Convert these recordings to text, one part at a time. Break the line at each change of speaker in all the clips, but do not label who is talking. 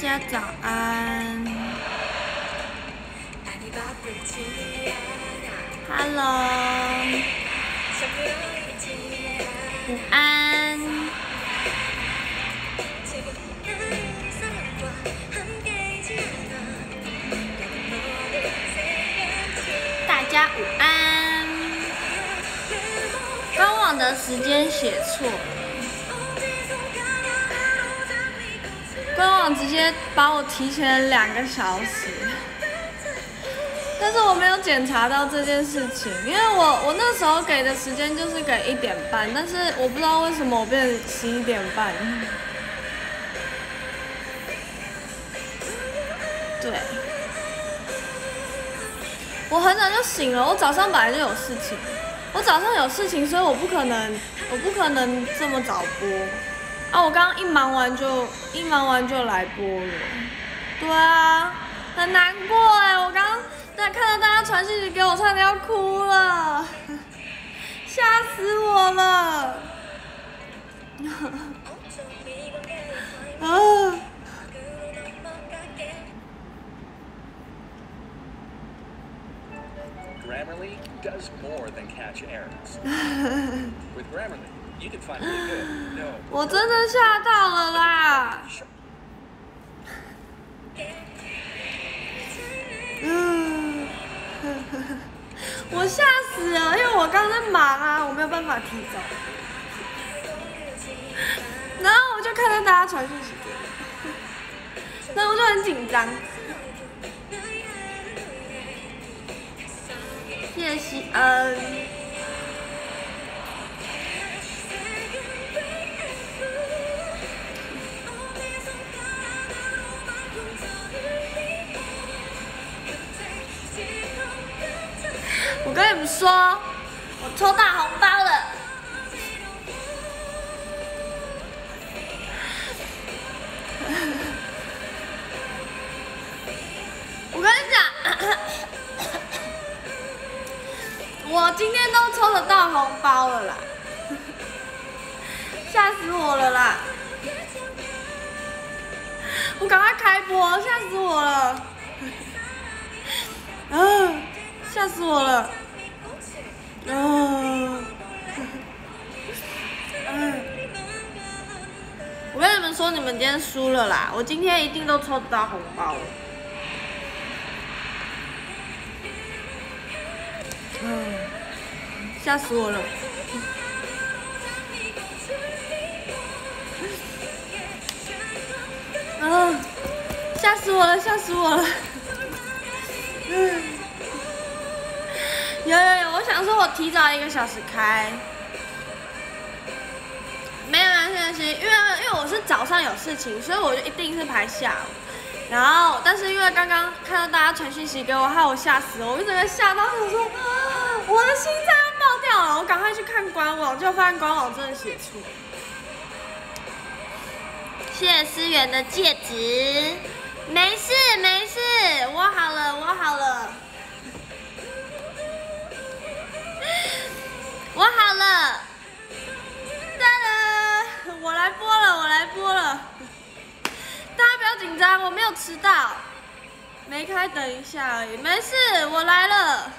家早安 ，Hello， 午安。大家午安。官网的时间写错了。 官网直接把我提前2个小时，但是我没有检查到这件事情，因为我那时候给的时间就是给1点半，但是我不知道为什么我变成11点半。对，我很早就醒了，我早上本来就有事情，所以我不可能这么早播。 啊！我刚刚一忙完就来播了，对啊，很难过哎！我刚刚看到大家传讯息给我，差点要哭了，吓死我了！啊！
Grammarly does more than catch errors. With Grammarly, you can find really good. No.
我真的吓到了啦！我吓死了，因为我刚在忙啊，我没有办法提早。然后我就看到大家传讯息给我，然后我就很紧张。 谢希恩，我跟你们说，我抽大红包了。我跟你讲。我今天都抽得到红包了啦，吓死我了啦！我赶快开播，吓死我了！啊，吓死我了！我跟你们说，你们今天输了啦！我今天一定都抽得到红包了。 吓死我了！吓死我了！吓死我了！有，我想说，我提早1个小时开，没关系，因为我是早上有事情，所以我就一定是排下午。 然后，但是因为刚刚看到大家传讯息给我，害我吓死了，我一整个吓到，我说我的心脏要爆掉了，我赶快去看官网，结果发现官网真的写错。谢谢思源的戒指，没事，我好了，哒啦，我来播了。 大家不要紧张，我没有迟到，没开，等一下而已，没事，我来了，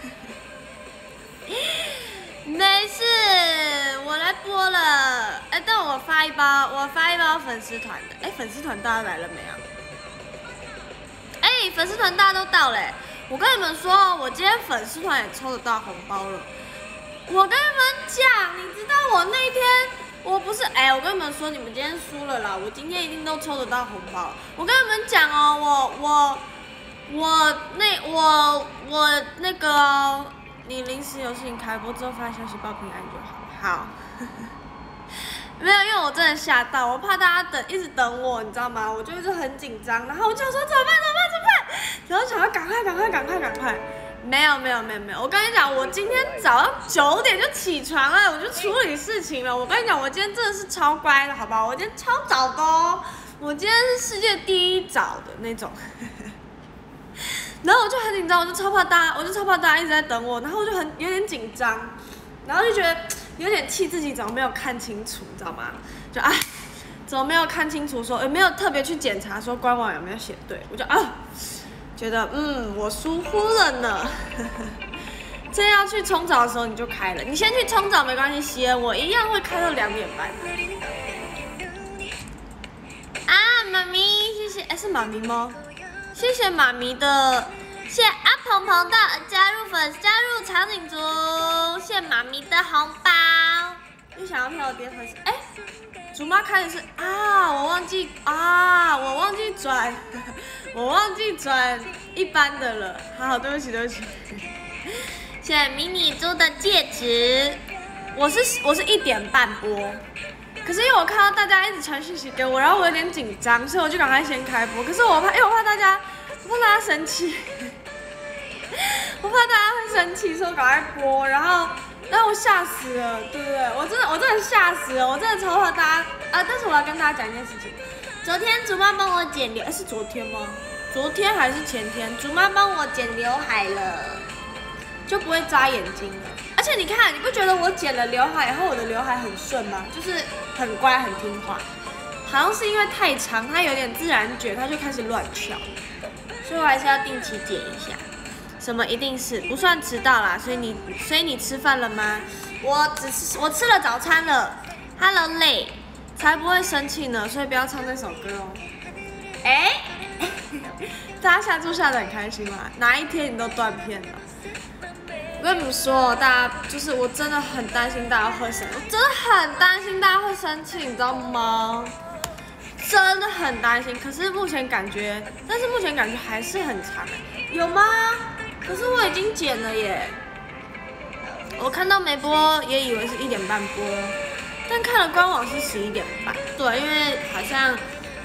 没事，我来播了。哎，但我发一包粉丝团的，哎，粉丝团大家来了没啊？哎，粉丝团大家都到嘞。我跟你们说，我今天粉丝团也抽得到红包了。我跟你们讲，你知道我那天。 我不是，我跟你们说，你们今天输了啦！我今天一定都抽得到红包。我跟你们讲哦，我那个，你临时有事情开播之后发消息报平安就好。好，没有，因为我真的吓到，我怕大家一直等我，你知道吗？我就一直很紧张，然后我就想说怎么办？然后想要赶快。没有，我跟你讲，我今天早上9点就起床了，我就处理事情了。我跟你讲，我今天真的是超乖的，好不好？我今天超早的哦，我今天是世界第1早的那种。然后我就很紧张，我就超怕大家一直在等我，然后我就有点紧张，然后就觉得有点气自己怎么没有看清楚，你知道吗？就怎么没有看清楚说，也没有特别去检查说官网有没有写对，我就觉得我疏忽了呢。真要去冲澡的时候你就开了，你先去冲澡没关系，西恩我一样会开到2点半。啊，妈咪，谢谢，是妈咪吗？谢谢妈咪的，谢谢阿鹏鹏的加入长颈族，谢谢妈咪的红包。有想要票的点粉丝，竹妈开的是我忘记转，我忘记转一般的了。好，对不起。谢谢迷你猪的戒指，我是1点半播，可是因为我看到大家一直传讯息给我，然后我有点紧张，所以我就赶快先开播。可是我怕大家生气，我怕大家会生气，所以我赶快播，然后我吓死了，对不对？我真的吓死了，我真的超怕大家但是我要跟大家讲一件事情，昨天竹妈帮我剪刘，是昨天吗？昨天还是前天？竹妈帮我剪刘海了。就不会扎眼睛了，而且你看，你不觉得我剪了刘海以后，我的刘海很顺吗？就是很乖很听话，好像是因为太长，它有点自然卷，它就开始乱翘，所以我还是要定期剪一下。什么一定是不算迟到啦，所以你吃饭了吗？我吃了早餐了 ，Hello 累，才不会生气呢，所以不要唱那首歌哦。大家下注下得很开心吗？哪一天你都断片了？我跟你们说，大家就是我真的很担心大家会生气，我真的很担心大家会生气，你知道吗？真的很担心。可是目前感觉还是很长有吗？可是我已经剪了耶。我看到没播也以为是1点半播，但看了官网是11点半。对，因为好像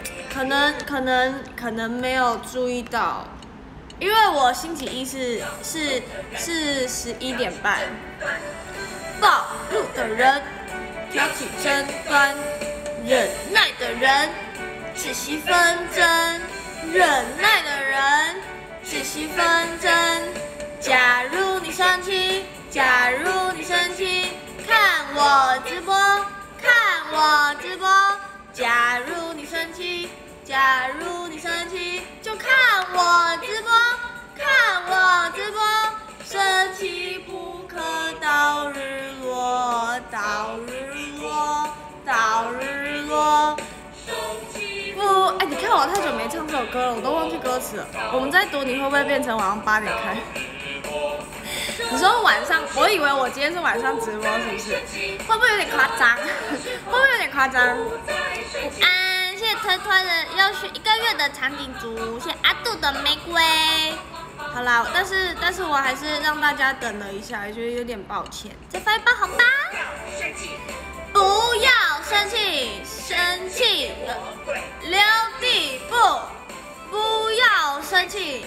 可能没有注意到。因为我星期一是11点半，暴怒的人挑起争端，忍耐的人止息纷争，忍耐的人止息纷争。假如你生气，看我直播，假如你生气，就看我直播，生气不可到日落，不，你看我太久没唱这首歌了，我都忘记歌词了。我们在赌你会不会变成晚上8点开？你说晚上，我以为我今天是晚上直播，是不是？会不会有点夸张？谢谢推推的要续1个月的长颈族，谢谢阿杜的玫瑰。好啦，但是我还是让大家等了一下，觉得有点抱歉。再发一包红包。不要生气，留地步。不要生气，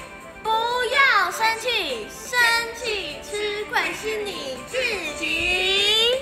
生气吃亏是你自己。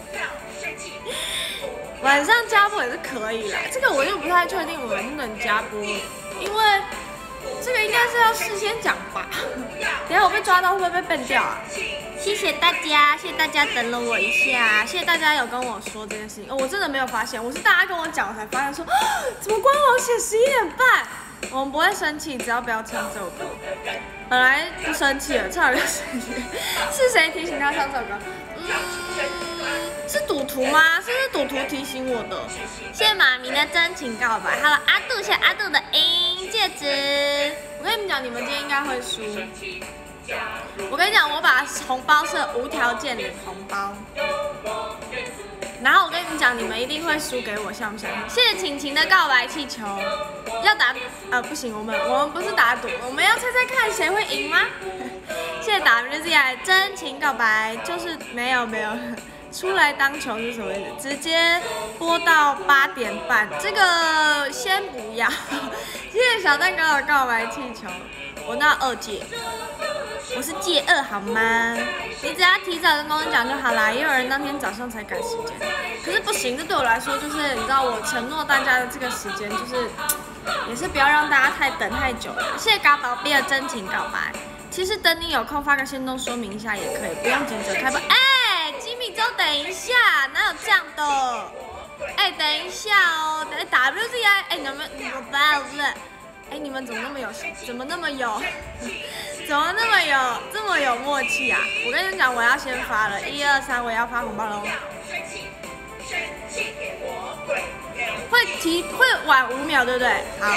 晚上加播也是可以啦，这个我就不太确定我能不能加播，因为这个应该是要事先讲吧。等一下我被抓到会不会被 ban 掉啊？谢谢大家等了我一下，谢谢大家有跟我说这件事情。我真的没有发现，我是大家跟我讲我才发现说，怎么官网写11点半？我们不会生气，只要不要唱这首歌。本来不生气了，唱了就生气。是谁提醒他唱这首歌？是赌徒吗？是不是赌徒提醒我的？谢谢妈咪的真情告白。Hello， 阿杜，谢谢阿杜的银戒指。我跟你们讲，你们今天应该会输。我跟你讲，我把红包设无条件领红包。然后我跟你们讲，你们一定会输给我，相不相信？谢谢晴晴的告白气球。要打不行，我们不是打赌，我们要猜猜看谁会赢吗？谢谢 WZI 真情告白，就是没有。出来当球是什么意思？直接播到8点半，这个先不要。谢谢小蛋糕的告白气球，我那2届，我是届2好吗？你只要提早跟公司讲就好啦，也有人当天早上才改时间，可是不行，这对我来说就是你知道我承诺大家的这个时间就是也是不要让大家等太久了。谢谢嘎宝贝的真情告白，其实等你有空发个限动说明一下也可以，不用急着开播。吉米周等一下，哪有这样的？等一下哦， WCI， 哎，你们哎，你们怎么那么有这么有默契啊？我跟你们讲，我要先发了，1、2、3，我要发红包喽。会晚5秒，对不对？好。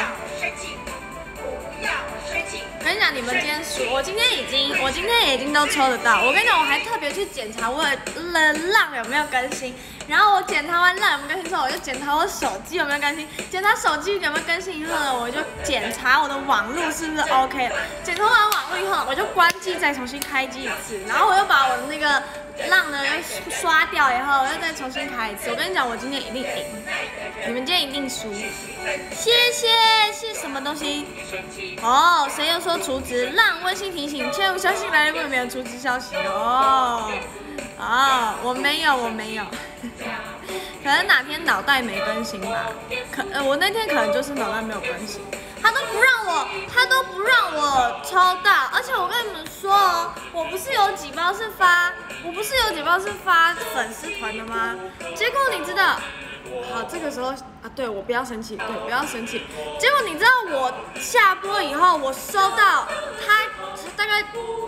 我跟你讲，你们今天输，我今天已经都抽得到。我跟你讲，我还特别去检查我的浪有没有更新，然后我检查完浪有没有更新之后，我就检查我手机有没有更新。检查手机有没有更新以后呢，我就检查我的网络是不是 OK 了。检查完网络以后，我就关机再重新开机一次，然后我又把我的那个浪呢又刷掉以后，我又再重新开一次。我跟你讲，我今天一定赢，你们今天一定输。谢谢什么东西？哦，谁又说储值？让温馨提醒，切勿相信来人没有储值消息哦。我没有，可能哪天脑袋没更新吧。我那天可能就是脑袋没有更新，他都不让我抽到，而且我跟你们说哦，我不是有几包是发粉丝团的吗？结果你知道。好，这个时候啊，对我不要生气，不要生气。结果你知道我下播以后，我收到他大概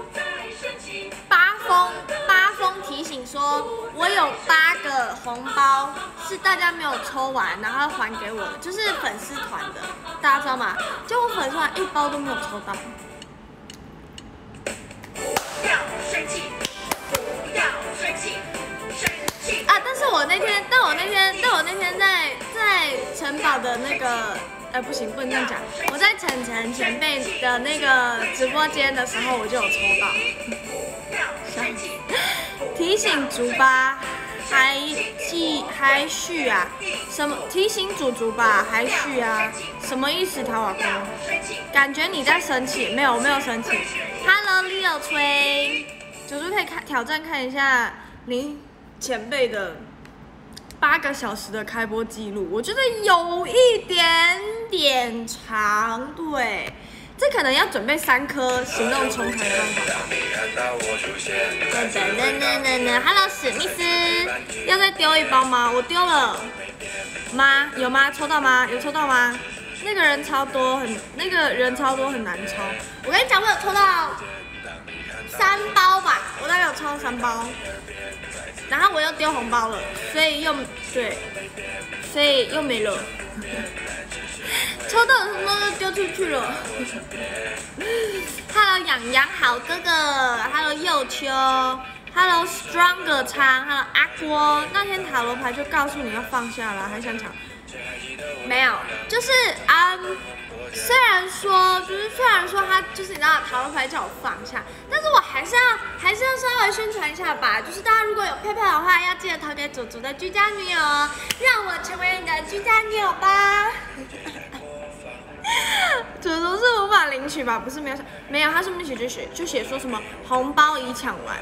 八封提醒说，我有8个红包是大家没有抽完，然后还给我的，就是粉丝团的，大家知道吗？结果我粉丝团1包都没有抽到。不要生气，不要生气。但我那天在城堡的那个，不行，不能这样讲。我在晨晨前辈的那个直播间的时候，我就有抽到。提醒竹吧，还续啊？什么？提醒竹吧，还续啊？什么意思？陶瓦公？感觉你在生气？没有，我没有生气。Hello Leo 吹，竹可以挑战看一下您前辈的8个小时的开播记录，我觉得有一点长，对，这可能要准备3颗行动充才有办法。Hello 史密斯，要再丢1包吗？我丢了吗？有吗？抽到吗？有抽到吗？那个人超多，很难抽。我跟你讲，我有抽到3包吧，我大概有抽到3包。然后我又丢红包了，所以又没了。抽到的红包都丢出去了。Hello 养好哥哥 ，Hello 幼秋 ，Hello Stronger 仓 ，Hello 阿郭。那天塔罗牌就告诉你要放下了，还想抢？没有，就是虽然说他就是你知道塔罗牌叫我放下，但是我还是要稍微宣传一下吧。就是大家如果有配的话，要记得投给祖祖的居家女友哦，让我成为你的居家女友吧。祖祖是无法领取吧？不是没有，他是不是就写说什么红包已抢完？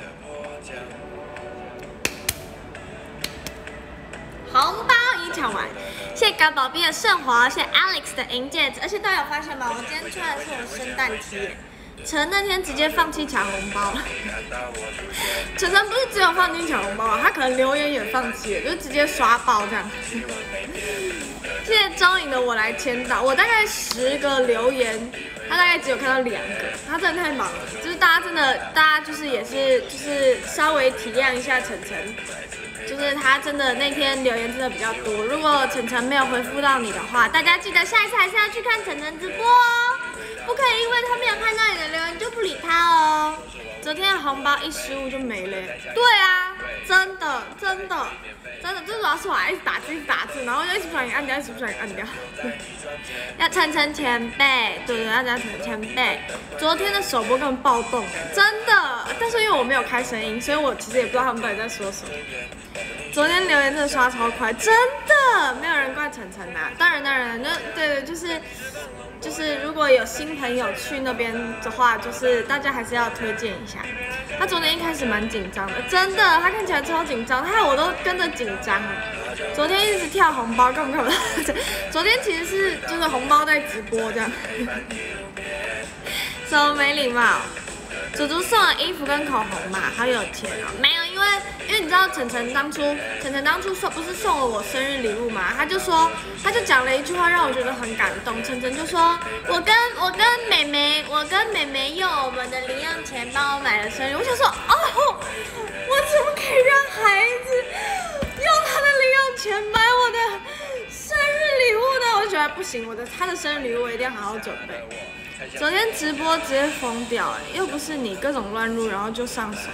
红包已抢完，谢谢高宝贝的圣火，谢谢 Alex 的银戒指，而且大家有发现吗？我今天穿的是我圣诞 T， 陈那天直接放弃抢红包了。陈不是只有放弃抢红包啊，他可能留言也放弃了，就直接刷爆这样。谢谢招引的我来签到，我大概10个留言，他大概只有看到2个，他真的太忙了，就是大家就是也是就是稍微体谅一下晨晨。就是他真的那天留言真的比较多，如果晨晨没有回复到你的话，大家记得下一次还是要去看晨晨直播哦，不可以因为他没有看到你的留言就不理他哦。昨天的红包一失误就没了，对啊，真的，最主要是我还一直打字，然后就一直不小心按掉，要晨晨前辈，对，要叫晨晨前辈。昨天的首播根本暴动，真的，但是因为我没有开声音，所以我其实也不知道他们到底在说什么。昨天留言真的刷超快，真的没有人怪晨晨呐。当然，对，就是如果有新朋友去那边的话，就是大家还是要推荐一下。他昨天一开始蛮紧张的，真的，他看起来超紧张，害我都跟着紧张了。昨天一直跳红包，干嘛？昨天其实是就是红包在直播这样，什么没礼貌？ 祖祖送了衣服跟口红嘛，好有钱哦。没有，因为你知道晨晨当初不是送了我生日礼物嘛，他就讲了一句话让我觉得很感动。晨晨就说，我跟妹妹用我们的零用钱帮我买了生日。我想说，哦，我怎么可以让孩子用他的零用钱买我的生日礼物呢？我觉得不行，他的生日礼物我一定要好好准备。昨天直播直接疯掉又不是你各种乱入，然后就上手。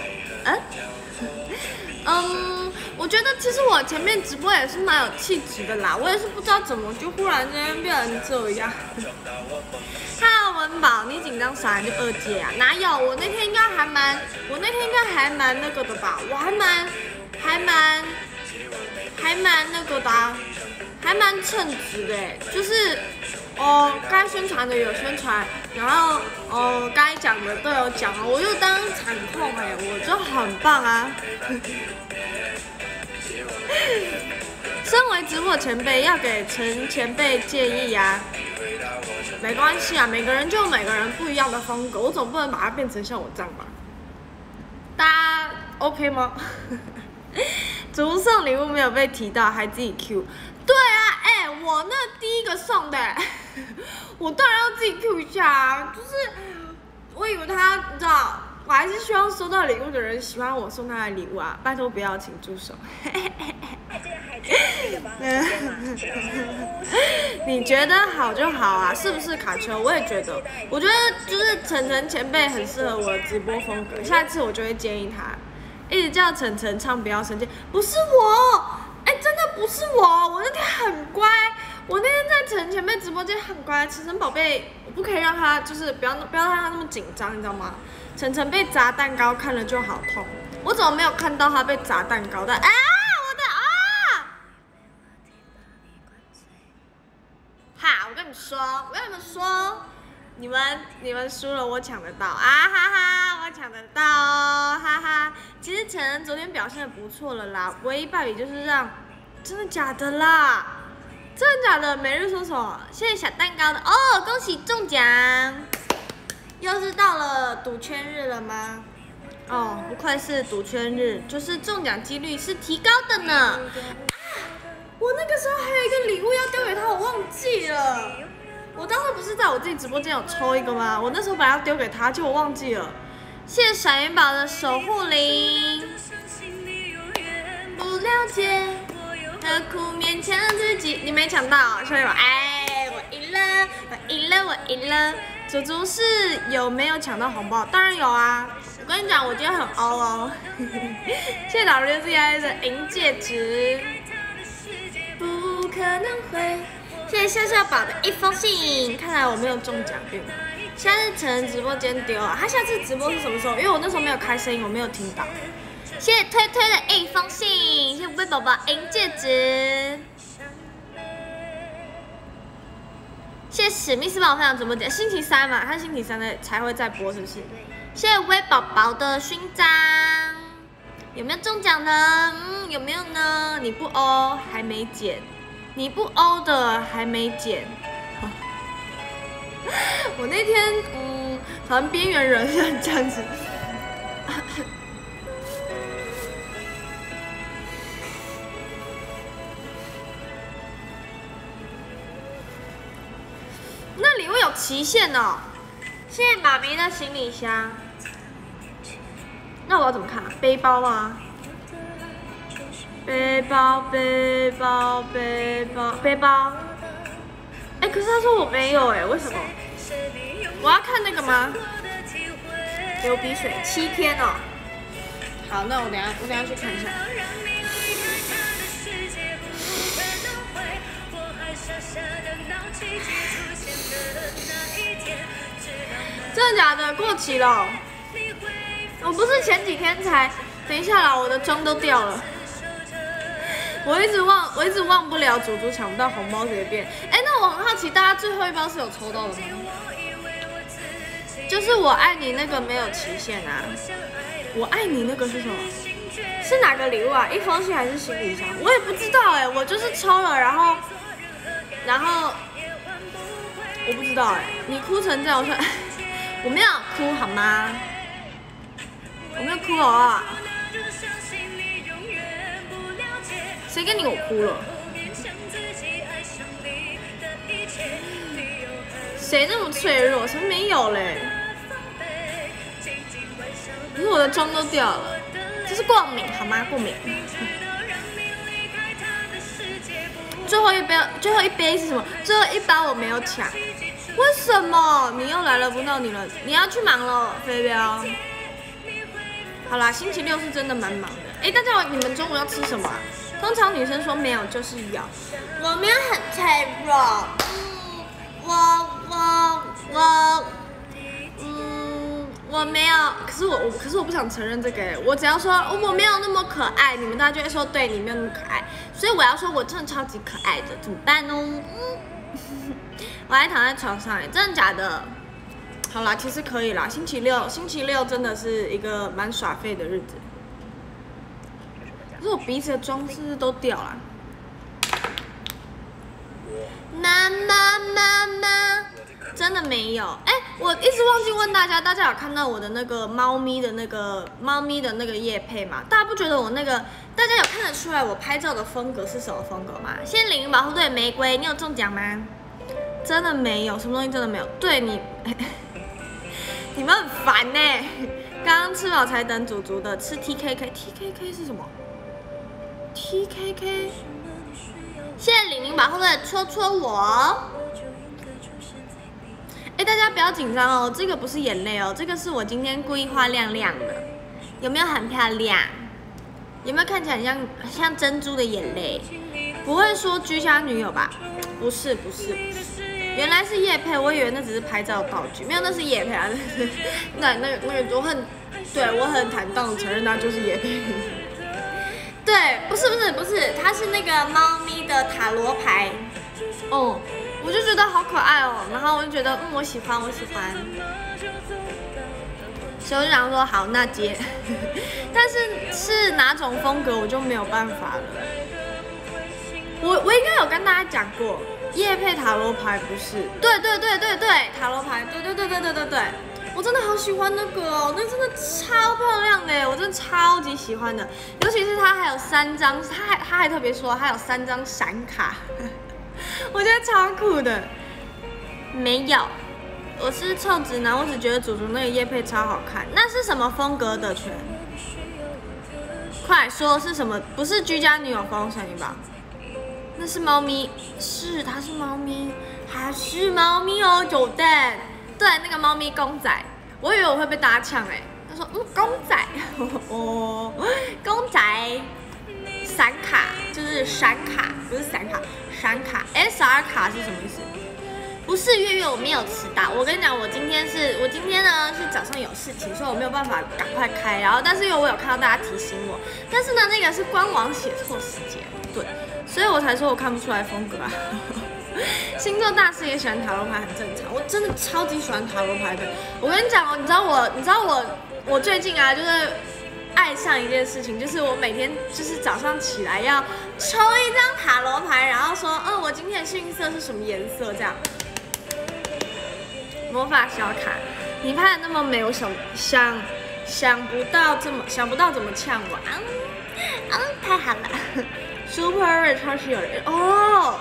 我觉得其实我前面直播也是蛮有气质的啦，我也是不知道怎么就忽然间变成这样。Hello 文宝，你紧张啥？你就2阶啊？哪有？我那天应该还蛮那个的吧？我还蛮那个的还蛮称职的就是该宣传的有宣传，然后该讲的都有讲我就当场控我就很棒啊。身为直播前辈，要给陈前辈建议啊。没关系啊，每个人就有每个人不一样的风格，我总不能把它变成像我这样吧？大家 OK 吗？主送礼物没有被提到，还自己 Q。对啊，我那第一个送的，我当然要自己 Q 一下啊。就是我以为他，你知道，我还是希望收到礼物的人喜欢我送他的礼物啊，拜托不要，请住手。你觉得好就好啊，是不是卡丘？我也觉得，我觉得就是晨晨前辈很适合我的直播风格，下一次我就会建议他，一直叫晨晨唱不要生气，不是我。真的不是我那天很乖，我那天在陈前辈直播间很乖，晨晨宝贝，我不可以让他就是不要让他那么紧张，你知道吗？晨晨被砸蛋糕看了就好痛，我怎么没有看到他被砸蛋糕的？我跟你们说，你们输了，我抢得到啊哈哈，我抢得到哈哈。其实晨晨昨天表现得不错了啦，唯一败笔就是让，真的假的啦？真的假的？每日说什么？谢谢小蛋糕的恭喜中奖！又是到了赌圈日了吗？不愧是赌圈日，就是中奖几率是提高的呢。我那个时候还有一个礼物要丢给他，我忘记了。我当时不是在我自己直播间有抽一个吗？我那时候本来要丢给他，结果我忘记了。谢谢闪元宝的守护灵。不了解，何苦勉强自己？你没抢到，所以我赢了。祖祖是有没有抢到红包？当然有啊！我跟你讲，我今天很凹哦。谢谢 WZI 的银戒指。不可能会。谢谢笑笑宝的1封信，看来我没有中奖运。现在是晨晨直播间丢啊，他下次直播是什么时候？因为我那时候没有开声音，我没有听到。谢谢推推的1封信，谢谢威宝宝银戒指。谢谢史密斯帮我分享直播间，星期三嘛，他星期三的才会再播，是不是？谢谢威宝宝的勋章，有没有中奖呢？有没有呢？你不欧还没减。你不欧的还没减，我那天好像边缘人这样子。那礼物有期限哦。谢谢妈咪的行李箱。那我要怎么看？背包吗？背包，可是他说我没有为什么？我要看那个吗？流鼻水7天哦。好，那我等下去看一下。真的假的？过期了？我不是前几天才……等一下啦，我的妆都掉了。我一直忘不了祖祖抢不到红包这边。那我很好奇，大家最后一包是有抽到的吗？就是我爱你那个没有期限啊。我爱你那个是什么？是哪个礼物啊？1封信还是行李箱？我也不知道我就是抽了，然后我不知道你哭成这样，我说我没有哭好吗？ 我没有哭啊。谁跟你我哭了？谁那么脆弱？谁没有嘞？可是我的妆都掉了，这是过敏好吗？过敏。最后一杯是什么？最后一包我没有抢，为什么？你又来了，不到你了，你要去忙了，飞镖。好啦，星期六是真的蛮忙的。哎，大家你们中午要吃什么啊？通常女生说没有就是有，我没有很脆弱。我没有，可是我不想承认这个。我只要说我没有那么可爱，你们大家就会说对你没有那么可爱。所以我要说我真的超级可爱的，怎么办呢？我还躺在床上，真的假的？好啦，其实可以啦。星期六真的是一个蛮耍废的日子。可是我鼻子的妆是不是都掉了？妈妈，真的没有。哎，我一直忘记问大家有看到我的那个猫咪的那个业配吗？大家不觉得我那个，大家有看得出来我拍照的风格是什么风格吗？谢谢领保护队玫瑰，你有中奖吗？真的没有，什么东西真的没有。对你，你们很烦呢。刚刚吃饱才等祖祖的，吃 TKK 是什么 ？TKK。谢谢李宁保护队戳我。哎，大家不要紧张哦，这个不是眼泪哦，这个是我今天故意画亮亮的，有没有很漂亮？有没有看起来很像珍珠的眼泪？不会说居家女友吧？不是，原来是业配，我以为那只是拍照道具，没有，那是业配啊。那个我很坦荡承认那就是业配。对，不是，它是那个猫咪的塔罗牌，哦，我就觉得好可爱哦，然后我就觉得我喜欢，所以我就想说好那接，但是哪种风格我就没有办法了。我应该有跟大家讲过，业配塔罗牌不是，对，塔罗牌，对。我真的好喜欢那个哦，那真的超漂亮的，我真的超级喜欢的，尤其是它还有3张，他还特别说还有3张闪卡，我觉得超酷的。没有，我是臭直男，我只觉得祖祖那个业配超好看。那是什么风格的圈？快说是什么？不是居家女友风声音吧？那是猫咪，它是猫咪，还是猫咪哦，九蛋。对，那个猫咪公仔，我以为我会被大家呛哎。他说公仔，哦，公仔，闪卡就是闪卡，不是闪卡，闪卡 ，SR 卡是什么意思？不是月月，我没有迟到。我跟你讲，我今天呢是早上有事情，所以我没有办法赶快开。然后，但是因为我有看到大家提醒我，但是呢那个是官网写错时间，对，所以我才说我看不出来风格啊。星座大师也喜欢塔罗牌，很正常。我真的超级喜欢塔罗牌的。我跟你讲哦，你知道我最近啊，就是爱上一件事情，就是我每天就是早上起来要抽一张塔罗牌，然后说，我今天的幸运色是什么颜色这样。魔法小卡，你拍的那么美，我想不到怎么呛我太好了。Super Rich 超级有人哦。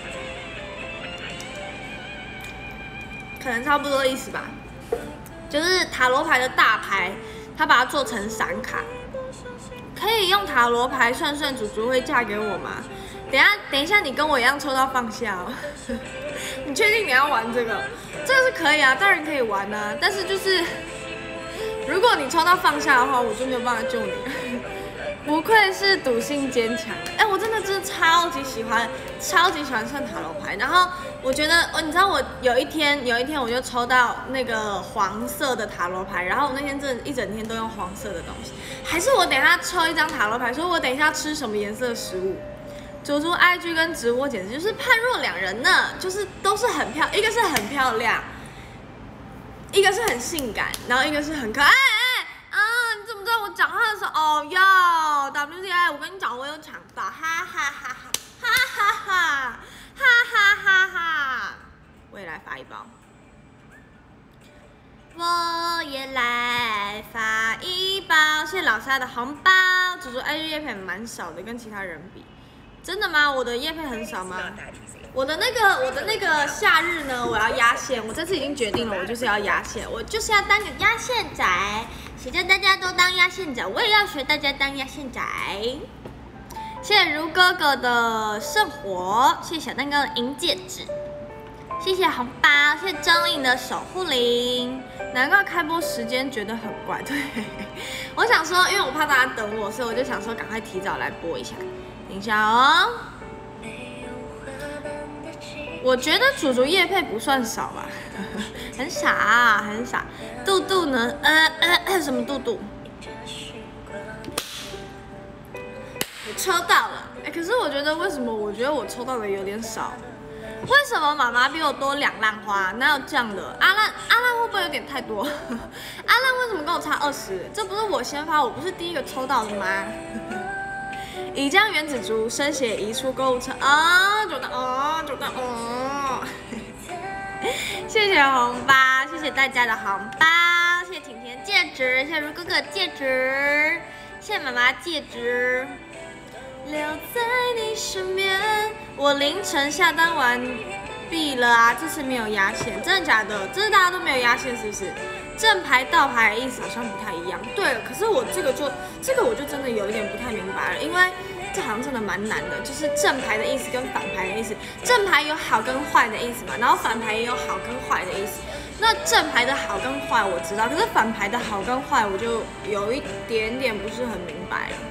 可能差不多意思吧，就是塔罗牌的大牌，他把它做成闪卡，可以用塔罗牌算祖祖会嫁给我吗？等一下，你跟我一样抽到放下哦。你确定你要玩这个？这个是可以啊，当然可以玩啊，但是就是如果你抽到放下的话，我就没有办法救你了。不愧是赌性坚强，我真的超级喜欢算塔罗牌。然后我觉得，你知道我有一天我就抽到那个黄色的塔罗牌，然后我那天真的一整天都用黄色的东西。还是我等一下抽一张塔罗牌，说我等一下吃什么颜色的食物。祖祖 IG 跟直播简直就是判若两人呢，就是都是很漂亮，一个是很漂亮，一个是很性感，然后一个是很可爱。你怎么知道我讲话的时候？哦哟 ，WTI， 我跟你讲，我有抢到，哈哈哈哈！我也来发一包，我也来发一包。 秒杀的红包，主主 IG 业配蛮少的，跟其他人比。真的吗？我的业配很少吗？我的那个夏日呢，我要压线，我这次已经决定了，我就是要压线，我就是要当个压线仔。谁叫大家都当压线仔，我也要学大家当压线仔。谢谢如哥哥的圣火，谢谢小蛋糕的银戒指，谢谢红包，谢谢钟颖的守护灵。难怪开播时间觉得很怪，对，我想说，因为我怕大家等我，所以我就想说赶快提早来播一下。等一下哦，我觉得主主业配不算少吧，很傻啊，很傻。杜杜呢？什么杜杜？我抽到了，可是我觉得为什么？我觉得我抽到的有点少。为什么妈妈比我多2浪花？哪有这样的？阿烂会不会有点太多？阿烂为什么跟我差20？这不是我先发，我不是第一个抽到的吗？已将原子竹生血移出购物车啊！久到哦！谢谢红包，谢谢大家的红包，谢谢甜甜戒指，谢谢如哥哥戒指，谢谢妈妈戒指。留在你身边。我凌晨下单完毕了啊，这次没有压线，真的假的？这次大家都没有压线是不是？正牌倒牌的意思好像不太一样。对了，可是我这个我就真的有一点不太明白了，因为这好像真的蛮难的，就是正牌的意思跟反牌的意思。正牌有好跟坏的意思嘛，然后反牌也有好跟坏的意思。那正牌的好跟坏我知道，可是反牌的好跟坏我就有一点点不是很明白了。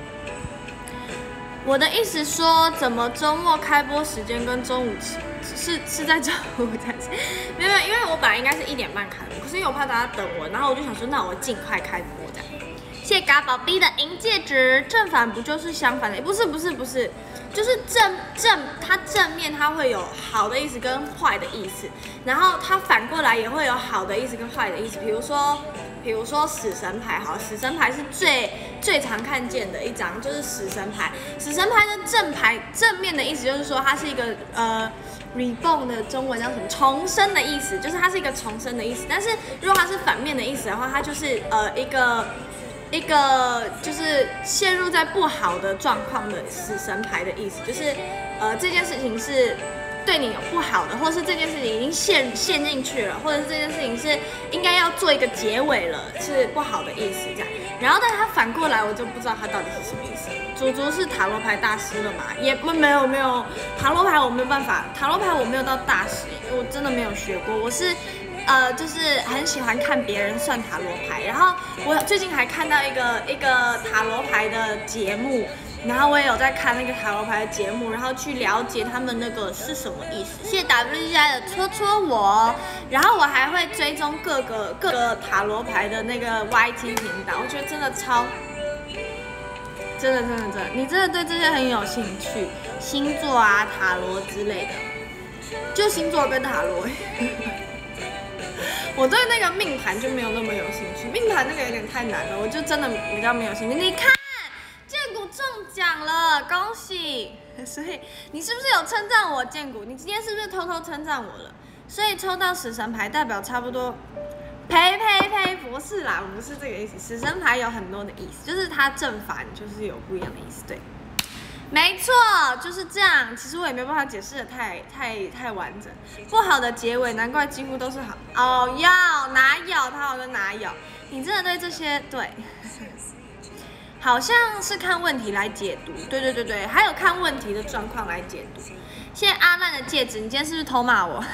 我的意思说，怎么周末开播时间跟中午是在中午才吃？没有，因为我本来应该是1点半开播，可是因为我怕大家等我，然后我就想说，那我尽快开播这样。谢谢嘎宝 B 的银戒指，正反不就是相反的？不是，就是它正面它会有好的意思跟坏的意思，然后它反过来也会有好的意思跟坏的意思。比如说死神牌，好，死神牌是最常看见的一张，就是死神牌。死神牌的正面的意思就是说它是一个reborn 的中文叫什么？重生的意思，就是它是一个重生的意思。但是如果它是反面的意思的话，它就是一个就是陷入在不好的状况的死神牌的意思，就是这件事情是对你有不好的，或是这件事情已经陷进去了，或者是这件事情是应该要做一个结尾了，是不好的意思这样。然后但是它反过来，我就不知道它到底是什么意思。祖祖是塔罗牌大师了嘛？也没有，塔罗牌我没有办法，塔罗牌我没有到大师，我真的没有学过，我是。就是很喜欢看别人算塔罗牌，然后我最近还看到一个塔罗牌的节目，然后我也有在看那个塔罗牌的节目，然后去了解他们那个是什么意思。谢谢 WGI 的戳我，然后我还会追踪各个塔罗牌的那个 YT 频道，我觉得真的真的，你真的对这些很有兴趣，星座啊、塔罗之类的，就星座跟塔罗。我对那个命盘就没有那么有兴趣，命盘那个有点太难了，我就真的比较没有兴趣。你看，建股中奖了，恭喜！所以你是不是有称赞我建股？你今天是不是偷偷称赞我了？所以抽到死神牌代表差不多，呸，不是啦，不是这个意思。死神牌有很多的意思，就是它正反就是有不一样的意思，对。没错，就是这样。其实我也没办法解释的太完整。不好的结尾，难怪几乎都是好。哦，哪有？他好像哪有？你真的对这些对，好像是看问题来解读。对，还有看问题的状况来解读。谢谢阿烂的戒指，你今天是不是偷骂我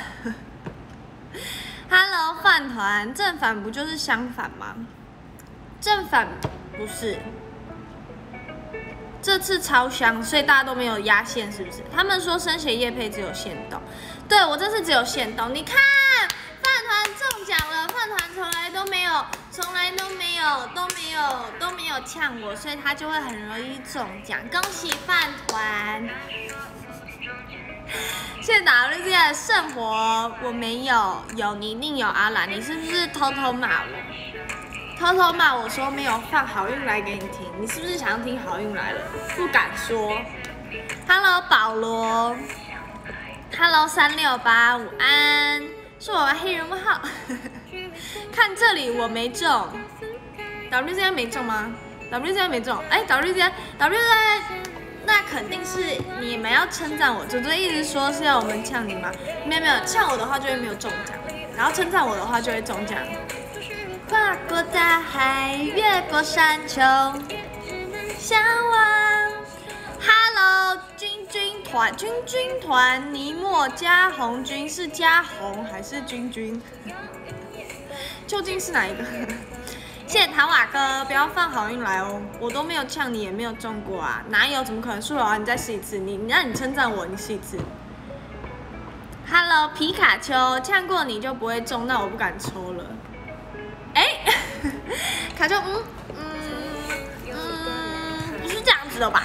？Hello， 饭团，正反不就是相反吗？正反不是。这次超香，所以大家都没有压线，是不是？他们说生血业配只有限动，对我这次只有限动。你看，饭团中奖了，饭团从来都没有呛我，所以他就会很容易中奖。恭喜饭团！谢谢 WZ 的圣火，我没有，你一定有阿兰，你是不是偷偷骂我？偷偷骂我说没有放好运来给你听，你是不是想要听好运来了？不敢说。Hello 保罗 ，Hello 368，午安，是我吧黑人问号。看这里我没中 ，WZ 没中吗？ WZ 没中，哎，WZ，那肯定是你们要称赞我。主一直说是要我们呛你吗？没有，呛我的话就会没有中奖，然后称赞我的话就会中奖。跨过大海，越过山丘，向往。Hello， 军团，尼莫加红军是加红还是军？究竟是哪一个？谢谢唐瓦哥，不要放好运来哦！我都没有呛你，也没有中过啊，哪有？怎么可能输了啊？你再试一次，那你称赞我，你试一次。Hello， 皮卡丘，呛过你就不会中，那我不敢抽了。哎，卡丘，不是这样子的吧？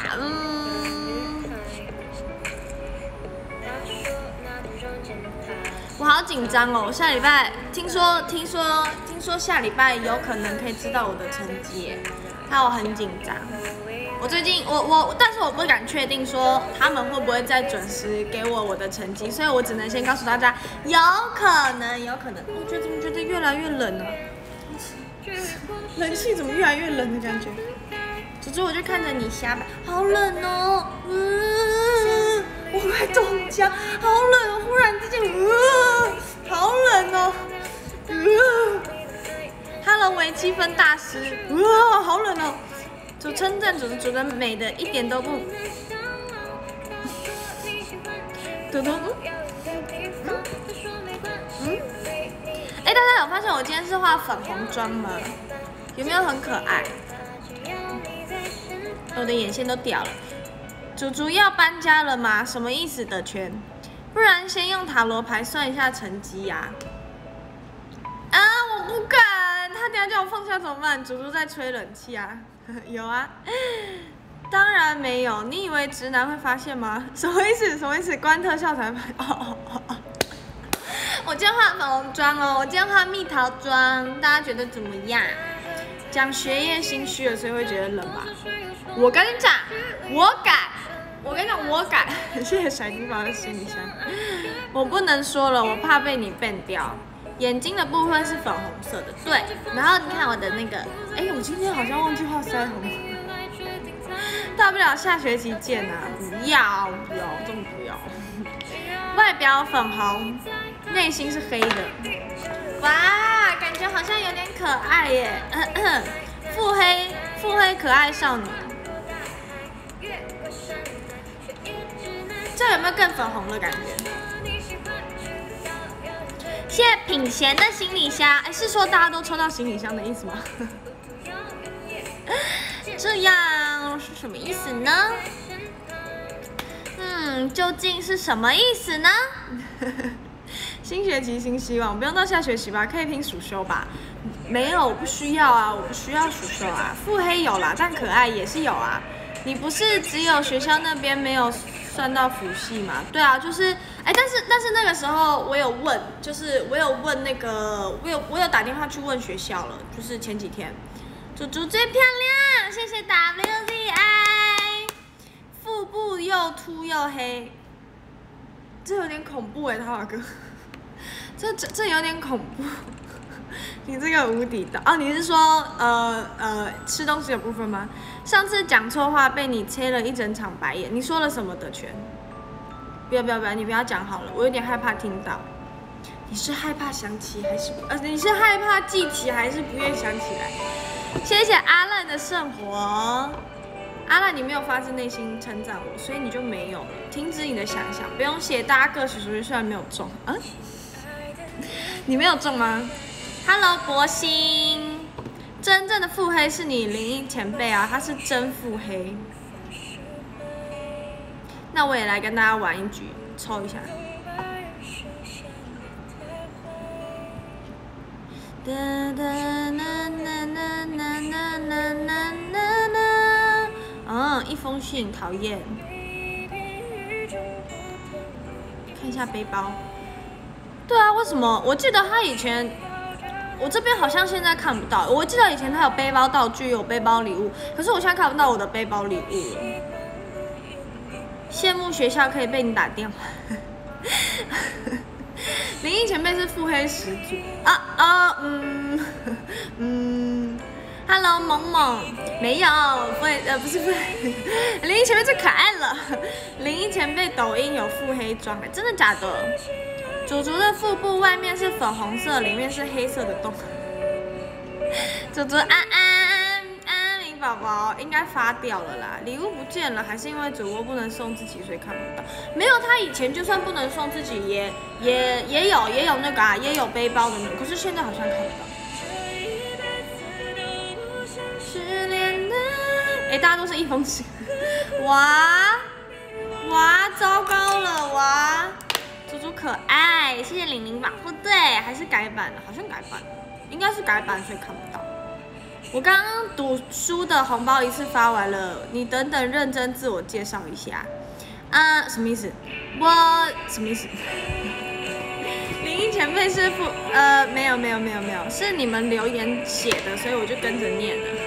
我好紧张哦！下礼拜听说下礼拜有可能可以知道我的成绩，害我很紧张。我最近但是我不敢确定说他们会不会再准时给我的成绩，所以我只能先告诉大家，有可能。我怎么觉得越来越冷啊？冷气怎么越来越冷的感觉？总之我就看着你瞎摆，好冷哦，我快中枪，好冷哦！忽然之间，好冷哦！Hello， 微积分大师，好冷哦！就称赞主的美的一点都不，哎，大家有发现我今天是画粉红妆吗？有没有很可爱？我的眼线都掉了。主要搬家了吗？什么意思的圈？不然先用塔罗牌算一下成绩呀。我不敢，他等下叫我放下怎么办？主在吹冷气啊。有啊，当然没有。你以为直男会发现吗？什么意思？关特效才拍。我今天画粉红妆哦，我今天画蜜桃妆，大家觉得怎么样？讲学业心虚了，所以会觉得冷吧？我跟你讲，我改。谢谢甩金宝的行李箱。我不能说了，我怕被你变掉。眼睛的部分是粉红色的，对。然后你看我的那个，我今天好像忘记画腮红。大不了下学期见啊！不要，真的不要。外表粉红，内心是黑的。哇，感觉好像有点可爱耶。腹黑可爱少女。这有没有更粉红的感觉？谢谢品贤的行李箱，是说大家都抽到行李箱的意思吗？这样是什么意思呢？究竟是什么意思呢？新学期新希望，不用到下学期吧，可以拼暑修吧？没有，我不需要啊，我不需要暑修啊。腹黑有啦，但可爱也是有啊。你不是只有学校那边没有算到辅系嘛？对啊，就是，但是那个时候我有问，就是我有问那个，我有打电话去问学校了，就是前几天。猪最漂亮，谢谢 WZI。腹部又凸又黑，这有点恐怖塔瓦哥，这有点恐怖。你这个无底的哦，你是说吃东西的部分吗？上次讲错话被你切了一整场白眼，你说了什么的全？不要，你不要讲好了，我有点害怕听到。你是害怕想起还是你是害怕记起还是不愿想起来？谢谢阿烂的圣活，阿烂你没有发自内心称赞我，所以你就没有了。停止你的想象，不用谢，大家各取所需，虽然没有中啊，你没有中吗 ？Hello， 博鑫，真正的腹黑是你林一前辈啊，他是真腹黑。那我也来跟大家玩一局，抽一下。一封信，讨厌。看一下背包。对啊，为什么？我记得他以前，我这边好像现在看不到。我记得以前他有背包道具，有背包礼物，可是我现在看不到我的背包礼物了。羡慕学校可以被你打电话。林毅前辈是腹黑始祖 Hello， 萌萌，没有，不会，不是，林一前辈最可爱了。林一前辈抖音有腹黑装，真的假的？祖祖的腹部外面是粉红色，里面是黑色的洞。祖祖安明宝宝应该发掉了啦，礼物不见了，还是因为主播不能送自己，所以看不到？没有，他以前就算不能送自己，也有那个啊，也有背包的那个，可是现在好像看不到。哎，大家都是一封信，哇，糟糕了，哇！祖祖可爱，谢谢玲玲保护队，还是改版了，好像改版了，应该是改版，所以看不到。我刚刚读书的红包一次发完了，你等等认真自我介绍一下。什么意思？什么意思？林一前辈是没有，是你们留言写的，所以我就跟着念了。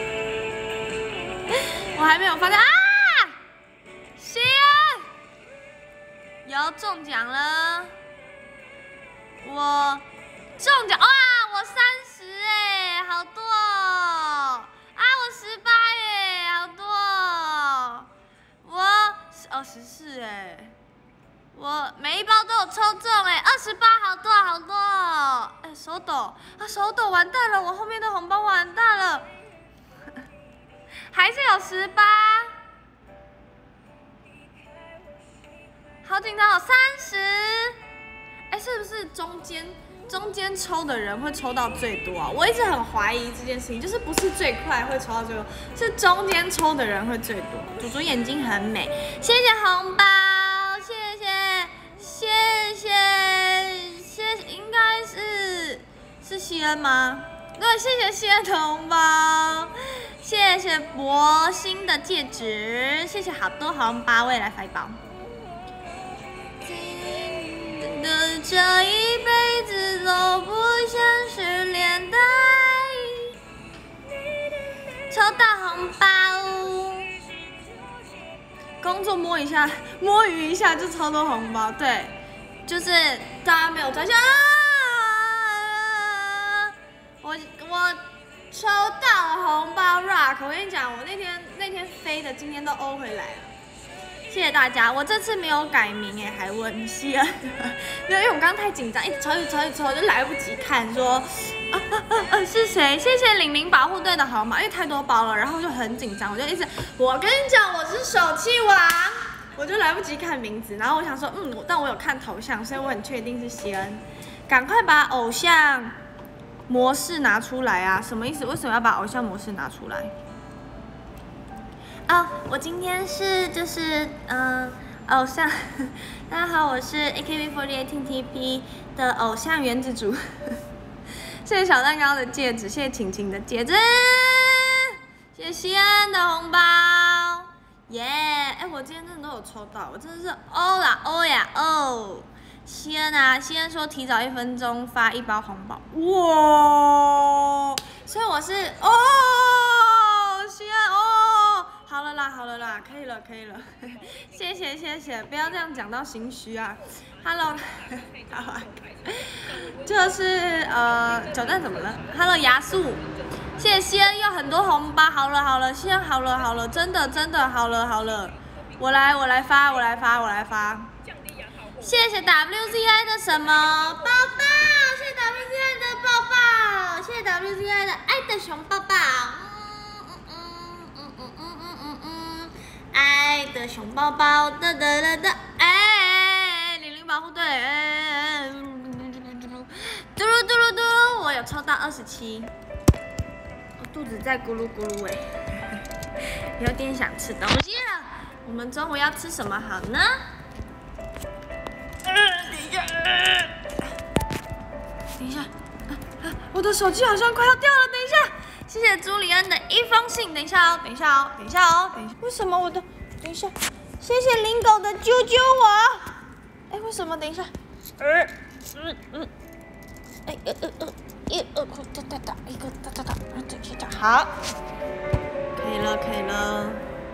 我还没有发现啊！西安有中奖了，我中奖哇！我30哎，好多哦！啊，我18哎，好多哦！我14哎，我每一包都有抽中哎，28好多好多哦！哎，手抖手抖完蛋了，我后面的红包完蛋了，还是有18，好紧张哦，30，哎，是不是中间抽的人会抽到最多啊？我一直很怀疑这件事情，就是不是最快会抽到最多，是中间抽的人会最多。祖祖眼睛很美，谢谢红包，谢谢，应该是西恩吗？对，谢谢西恩的红包，谢谢博鑫的戒指，谢谢好多红包，我也来发一包。这一辈子都不想是连带，抽到红包，工作摸鱼一下就超多红包，对，就是大家没有专心啊！我抽到了红包 rock， 我跟你讲，我那天飞的，今天都欧回来了。谢谢大家，我这次没有改名哎，还问西恩，没有，因为我刚刚太紧张，一直抽，就来不及看说是谁？谢谢玲玲保护队的好吗？因为太多包了，然后就很紧张，我就一直，我跟你讲，我是手气王，我就来不及看名字，然后我想说，但我有看头像，所以我很确定是西恩，赶快把偶像模式拿出来啊！什么意思？为什么要把偶像模式拿出来？我今天是偶像，大家好，我是 AKB48 TTP 的偶像原子主，谢谢小蛋糕的戒指，谢谢晴晴的戒指，谢谢西安的红包，耶！哎，我今天真的都有抽到，我真的是欧呀！西安说提早1分钟发1包红包，哇！所以我是西安好了啦，可以了，谢谢，不要这样讲到心虚啊。Hello， 好啊，就是九蛋怎么了 ？Hello， 牙素，谢谢西恩又很多红包，好了，西恩好了，真的好了，我来发，谢谢 WZI 的什么抱抱，谢谢 WZI 的抱抱，谢谢 WZI 的爱的熊抱抱。爱的熊宝宝的，哎，玲玲保护队，嘟噜，我有抽到27，我肚子在咕噜咕噜哎，有点想吃东西了。我们中午要吃什么好呢？等一下，我的手机好像快要掉了，等一下。谢谢朱里恩的1封信，等一下哦，为什么我的？等一下，谢谢林狗的救我。哎，为什么？等一下，好，可以了，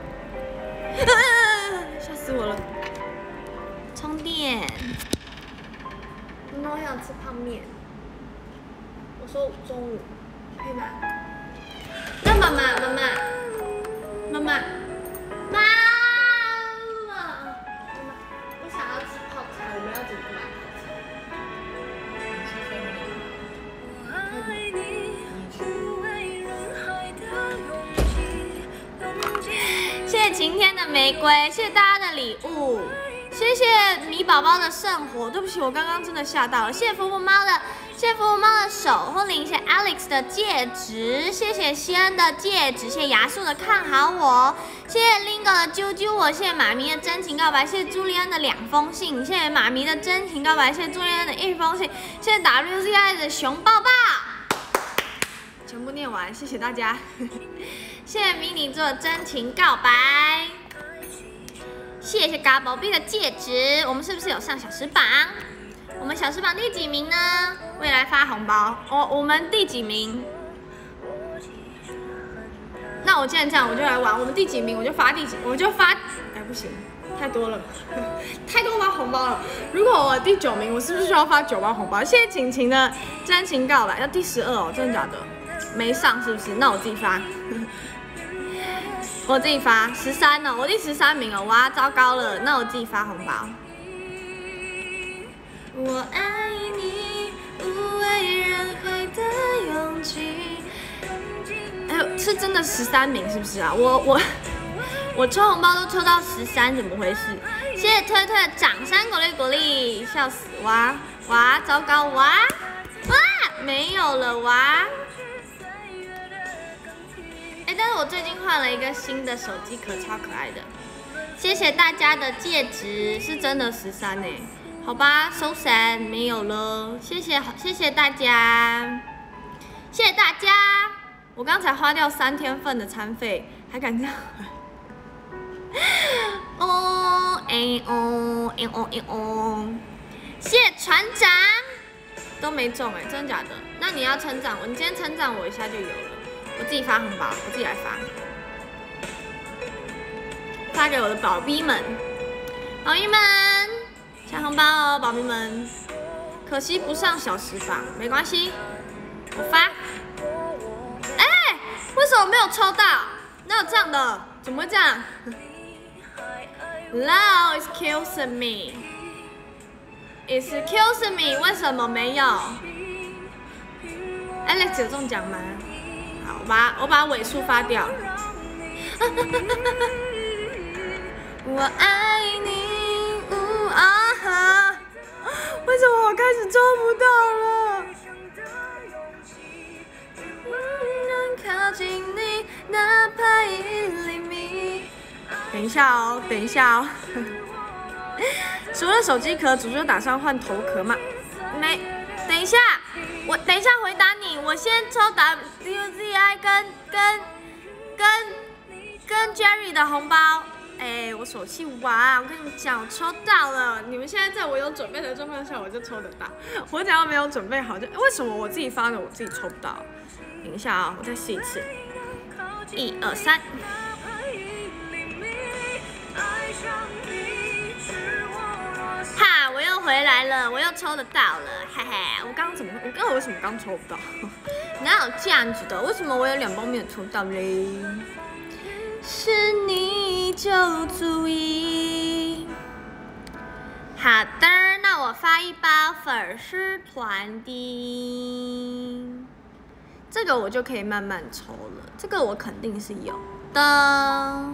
吓死我了！充电，我想吃泡面。我说中午可以吗？ 那妈妈，我想要吃泡菜，我们要怎么买泡菜？谢谢晴天的玫瑰，谢谢大家的礼物。谢谢米宝宝的圣火，对不起，我刚刚真的吓到了。谢谢福福猫的守护灵，谢谢 Alex 的戒指，谢谢西恩的戒指，谢谢牙树的看好我，谢谢 Lingo 的啾啾我，谢谢妈咪的真情告白，谢谢朱利安的2封信，谢谢妈咪的真情告白，谢谢朱利安的1封信，谢谢 WZI 的熊抱抱，全部念完，谢谢大家，谢谢迷你做的真情告白。谢谢嘎宝贝的戒指，我们是不是有上小时榜？我们小时榜第几名呢？未来发红包，我们第几名？那我既然这样，我就来玩，我们第几名我就发第几，哎不行，太多了，太多发红包了。如果我第9名，我是不是需要发9包红包？谢谢晴晴的真情告白，要第12哦，真的假的？没上是不是？那我自己发。我自己发13了，我第13名了，哇，糟糕了，那我自己发红包。我爱你，无畏人海的勇气。哎呦，是真的13名是不是啊？我抽红包都抽到13，怎么回事？谢谢推推的掌声鼓励，笑死哇哇，糟糕哇哇，没有了哇。但是我最近换了一个新的手机壳，超可爱的。谢谢大家的戒指，是真的13呢。好吧，收伞没有了，谢谢大家，谢谢大家。我刚才花掉3天份的餐费，还敢这样？谢谢船长，都没中哎，真的假的？那你要称赞我，你今天称赞我一下就有了。我自己发红包，我自己来发给我的宝贝们，抢红包哦，宝贝们。可惜不上小时榜，没关系，我发。哎，为什么没有抽到？哪有这样的？怎么会这样 ？Hello, excuse me, 为什么没有 ？Alex 有中奖吗？好，我把尾数发掉。我爱你，为什么我开始抽不到了？靠近你，哪怕1厘米。等一下哦。除了手机壳，主就打算换头壳吗？没。等一下，我等一下回答你。我先抽WZI 跟 Jerry 的红包。哎，我手气哇！我跟你们讲，我抽到了。你们现在在我有准备的状况下，我就抽得到。我只要没有准备好，就为什么我自己发的我自己抽不到？等一下啊，我再试一次。1、2、3。哈！我又回来了，我又抽得到了，嘿嘿！我刚刚为什么刚抽不到？哪有这样子的？为什么我有2包没有抽到嘞？是你就足以。好的，那我发1包粉丝团的，这个我就可以慢慢抽了，这个我肯定是有的。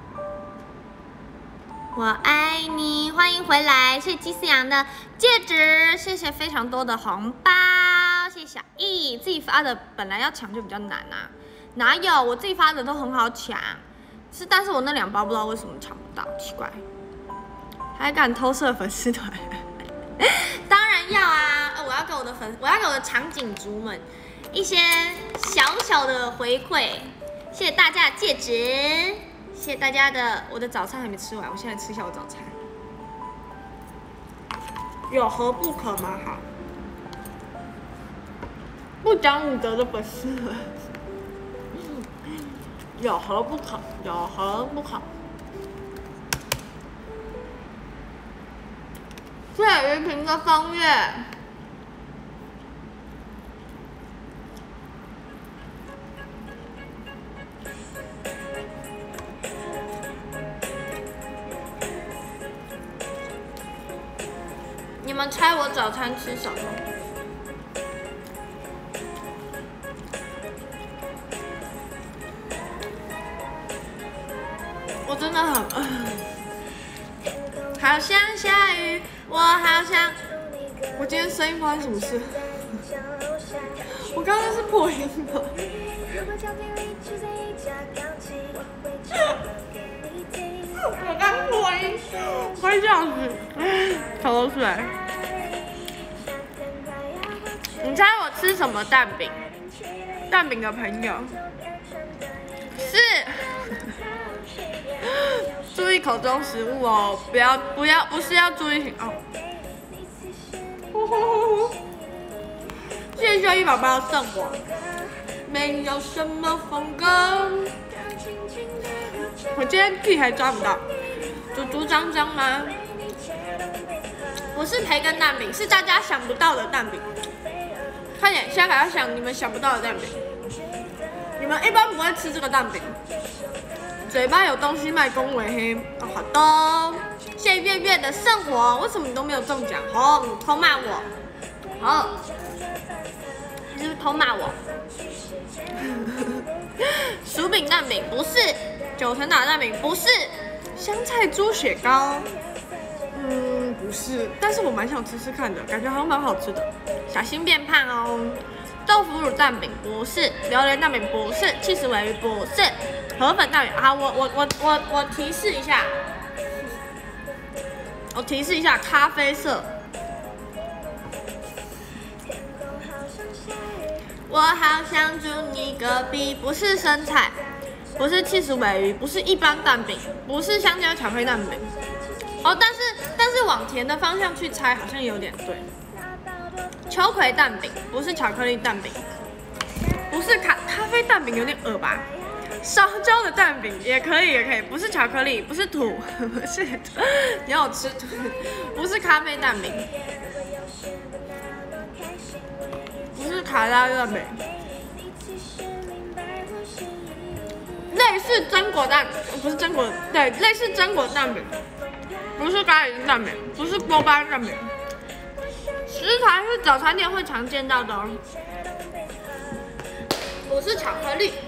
我爱你，欢迎回来，谢谢鸡丝羊的戒指，谢谢非常多的红包，谢谢小易，自己发的本来要抢就比较难啊，哪有我自己发的都很好抢，但是我那2包不知道为什么抢不到，奇怪，还敢偷设粉丝团？当然要啊，我要给我的长颈族们一些小小的回馈，谢谢大家的戒指。谢谢大家的，我的早餐还没吃完，我现在吃一下我早餐。有何不可吗？好，不讲武德的粉丝们，有何不可？有何不可？谢谢于平的风月。 你们猜我早餐吃什么？我真的很饿，好想下雨，我好想。我今天声音发生什么事？我刚刚是破音吗？我刚破音，会这样子，头都出来。你猜我吃什么蛋饼？蛋饼的朋友是。注意口中食物哦，不是要注意哦。谢谢188的圣火，没有什么风格。我今天屁还抓不到，猪猪脏脏吗？不是培根蛋饼，是大家想不到的蛋饼。快点，现在赶快想你们想不到的蛋饼。你们一般不会吃这个蛋饼。嘴巴有东西卖恭维嘿哦，好的，谢谢月月的圣火，为什么你都没有中奖？哦，你偷骂我，哦，你是不是偷骂我？薯饼蛋饼不是，9层塔蛋饼不是，香菜猪血糕，不是，但是我蛮想吃吃看的，感觉好像蛮好吃的，小心变胖哦。豆腐乳蛋饼不是，榴莲蛋饼不是，起司鲔鱼不是。河粉蛋饼，好，我提示一下，咖啡色。我好想住你隔壁，不是生菜，不是起司鲔鱼，不是一般蛋饼，不是香蕉巧克力蛋饼。哦，但是往甜的方向去猜，好像有点对。秋葵蛋饼不是巧克力蛋饼，不是咖啡蛋饼有点恶吧？烧焦的蛋饼也可以，不是巧克力，不是土，不是你要我吃土，不是咖啡蛋饼，不是卡拉蛋饼，类似榛果蛋，不是榛果，对，类似榛果蛋饼，不是咖喱蛋饼，不是锅巴蛋饼。食材是早餐店会常见到的哦，不是巧克力。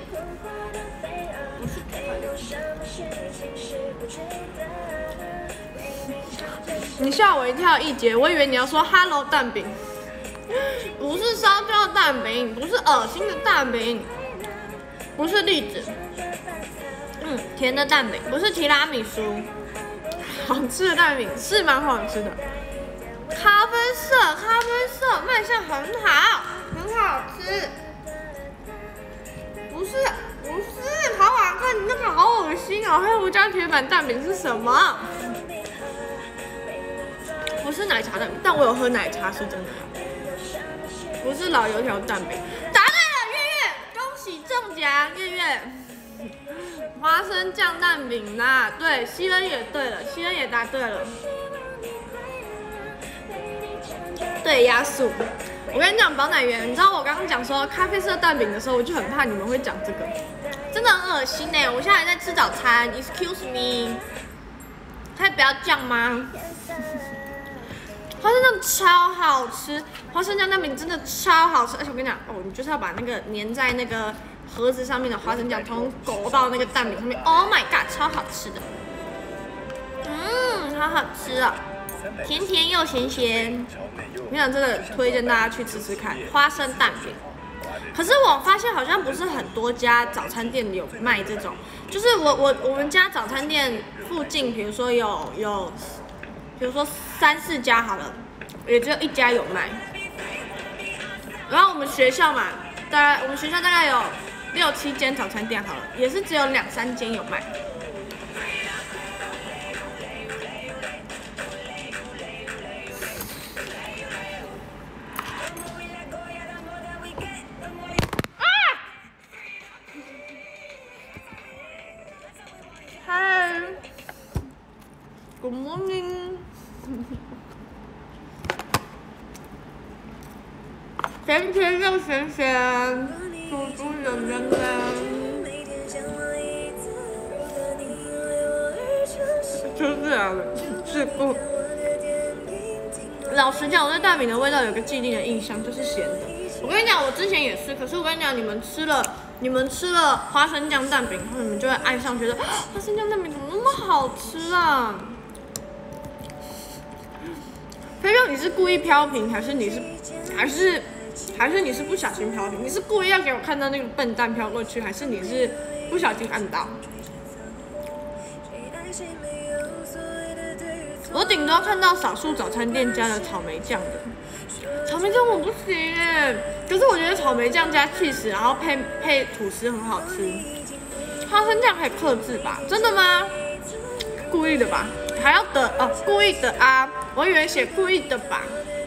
你吓我一跳，一杰，我以为你要说 Hello 蛋饼，不是烧焦蛋饼，不是恶心的蛋饼，不是栗子，甜的蛋饼，不是提拉米苏，好吃的蛋饼是蛮好吃的，咖啡色卖相很好吃，不是，好好看，你那个好恶心哦！黑胡椒铁板蛋饼是什么？不是奶茶蛋饼，但我有喝奶茶，是真的。不是老油条蛋饼，答对了，月月，恭喜中奖，月月。花生酱蛋饼啦，对，西恩也对了，西恩也答对了。对，压缩。我跟你讲，宝奶源，你知道我刚刚讲说咖啡色蛋饼的时候，我就很怕你们会讲这个，真的很恶心欸！我现在还在吃早餐 ，excuse me， 可以不要这样吗？花生酱超好吃，花生酱蛋饼真的超好吃，而且我跟你讲，哦，你就是要把那个粘在那个盒子上面的花生酱，通通勾到那个蛋饼上面 ，Oh my god， 超好吃的，好好吃啊！甜甜又咸咸，我想真的推荐大家去吃吃看花生蛋饼。可是我发现好像不是很多家早餐店有卖这种，就是我们家早餐店附近，比如说有，比如说3、4家好了，也只有1家有卖。然后我们学校嘛，我们学校大概有6、7间早餐店好了，也是只有2、3间有卖。Good morning， 甜甜又咸咸，猪猪圆圆的，就是这样的，是不？ 老实讲，我对蛋饼的味道有个既定的印象，就是咸的。我跟你讲，我之前也是，可是我跟你讲，你们吃了花生酱蛋饼后，你们就会爱上，觉得花生酱蛋饼怎么那么好吃啊？菲菲，你是故意飘屏，还是你是不小心飘屏？你是故意要给我看到那个笨蛋飘过去，还是你是不小心按到？我顶多看到少数早餐店加了草莓酱的，草莓酱我不行耶。可是我觉得草莓酱加 cheese， 然后配吐司很好吃。花生酱可以克制吧？真的吗？故意的吧？还要的哦，故意的啊！我以为写故意的吧。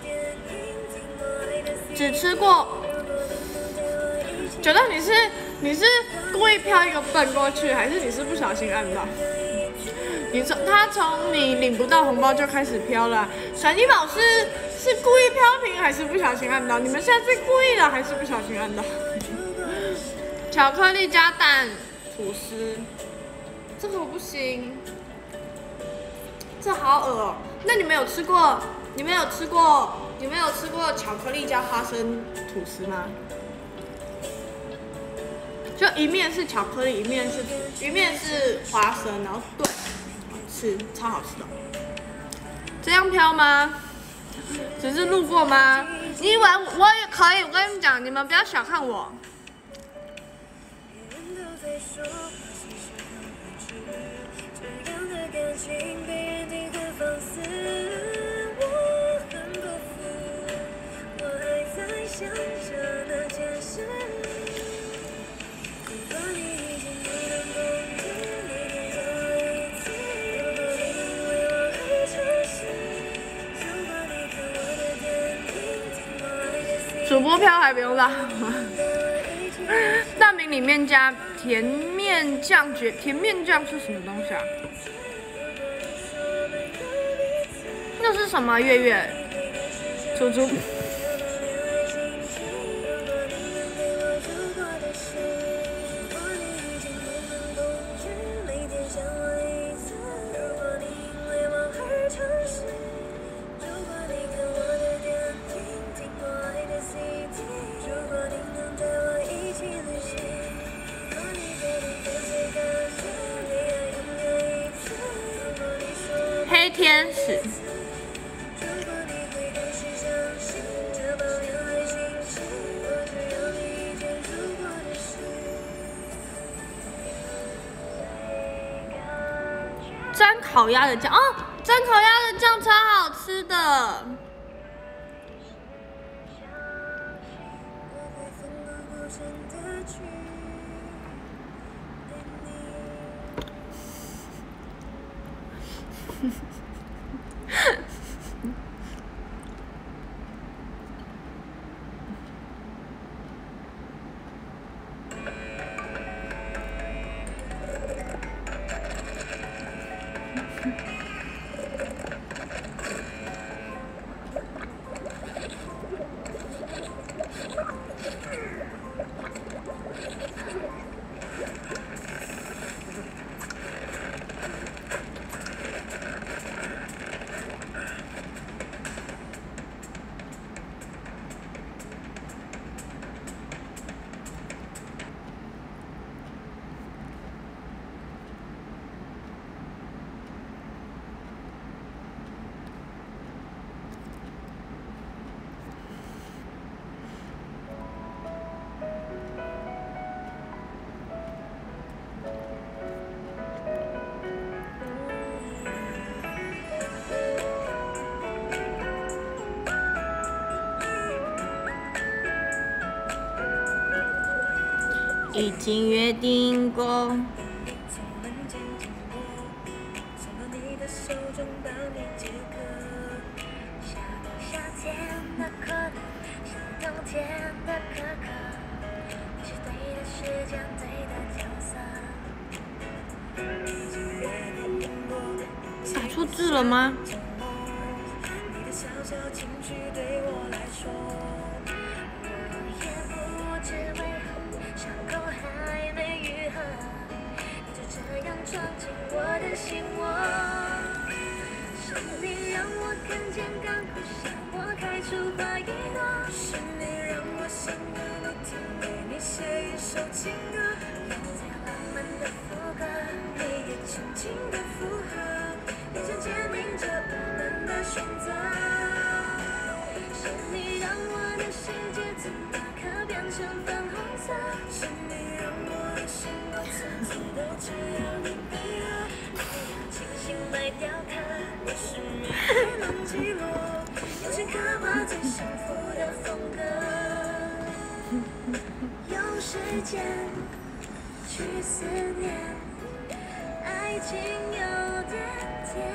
只吃过，觉得你是故意飘一个笨过去，还是你是不小心按到？他从你领不到红包就开始飘了、闪妮宝是故意飘屏还是不小心按到？你们现在是故意的还是不小心按到？巧克力加蛋吐司，这个我不行，这好恶哦。那你们有吃过巧克力加花生吐司吗？就一面是巧克力，一面是花生，然后炖。吃超好吃的，这样飘吗？只是路过吗？你以为我也可以？我跟你们讲，你们不要小看我。主播飘还不用拉吗？蛋饼里面加甜面酱，甜面酱是什么东西啊？那是什么？月月，猪猪。黑天使，沾烤鸭的酱哦，沾烤鸭的酱超好吃的。已经约定过。打错字了吗？闯进我的心窝，是你让我看见港口下用时间去思念，爱情有点甜，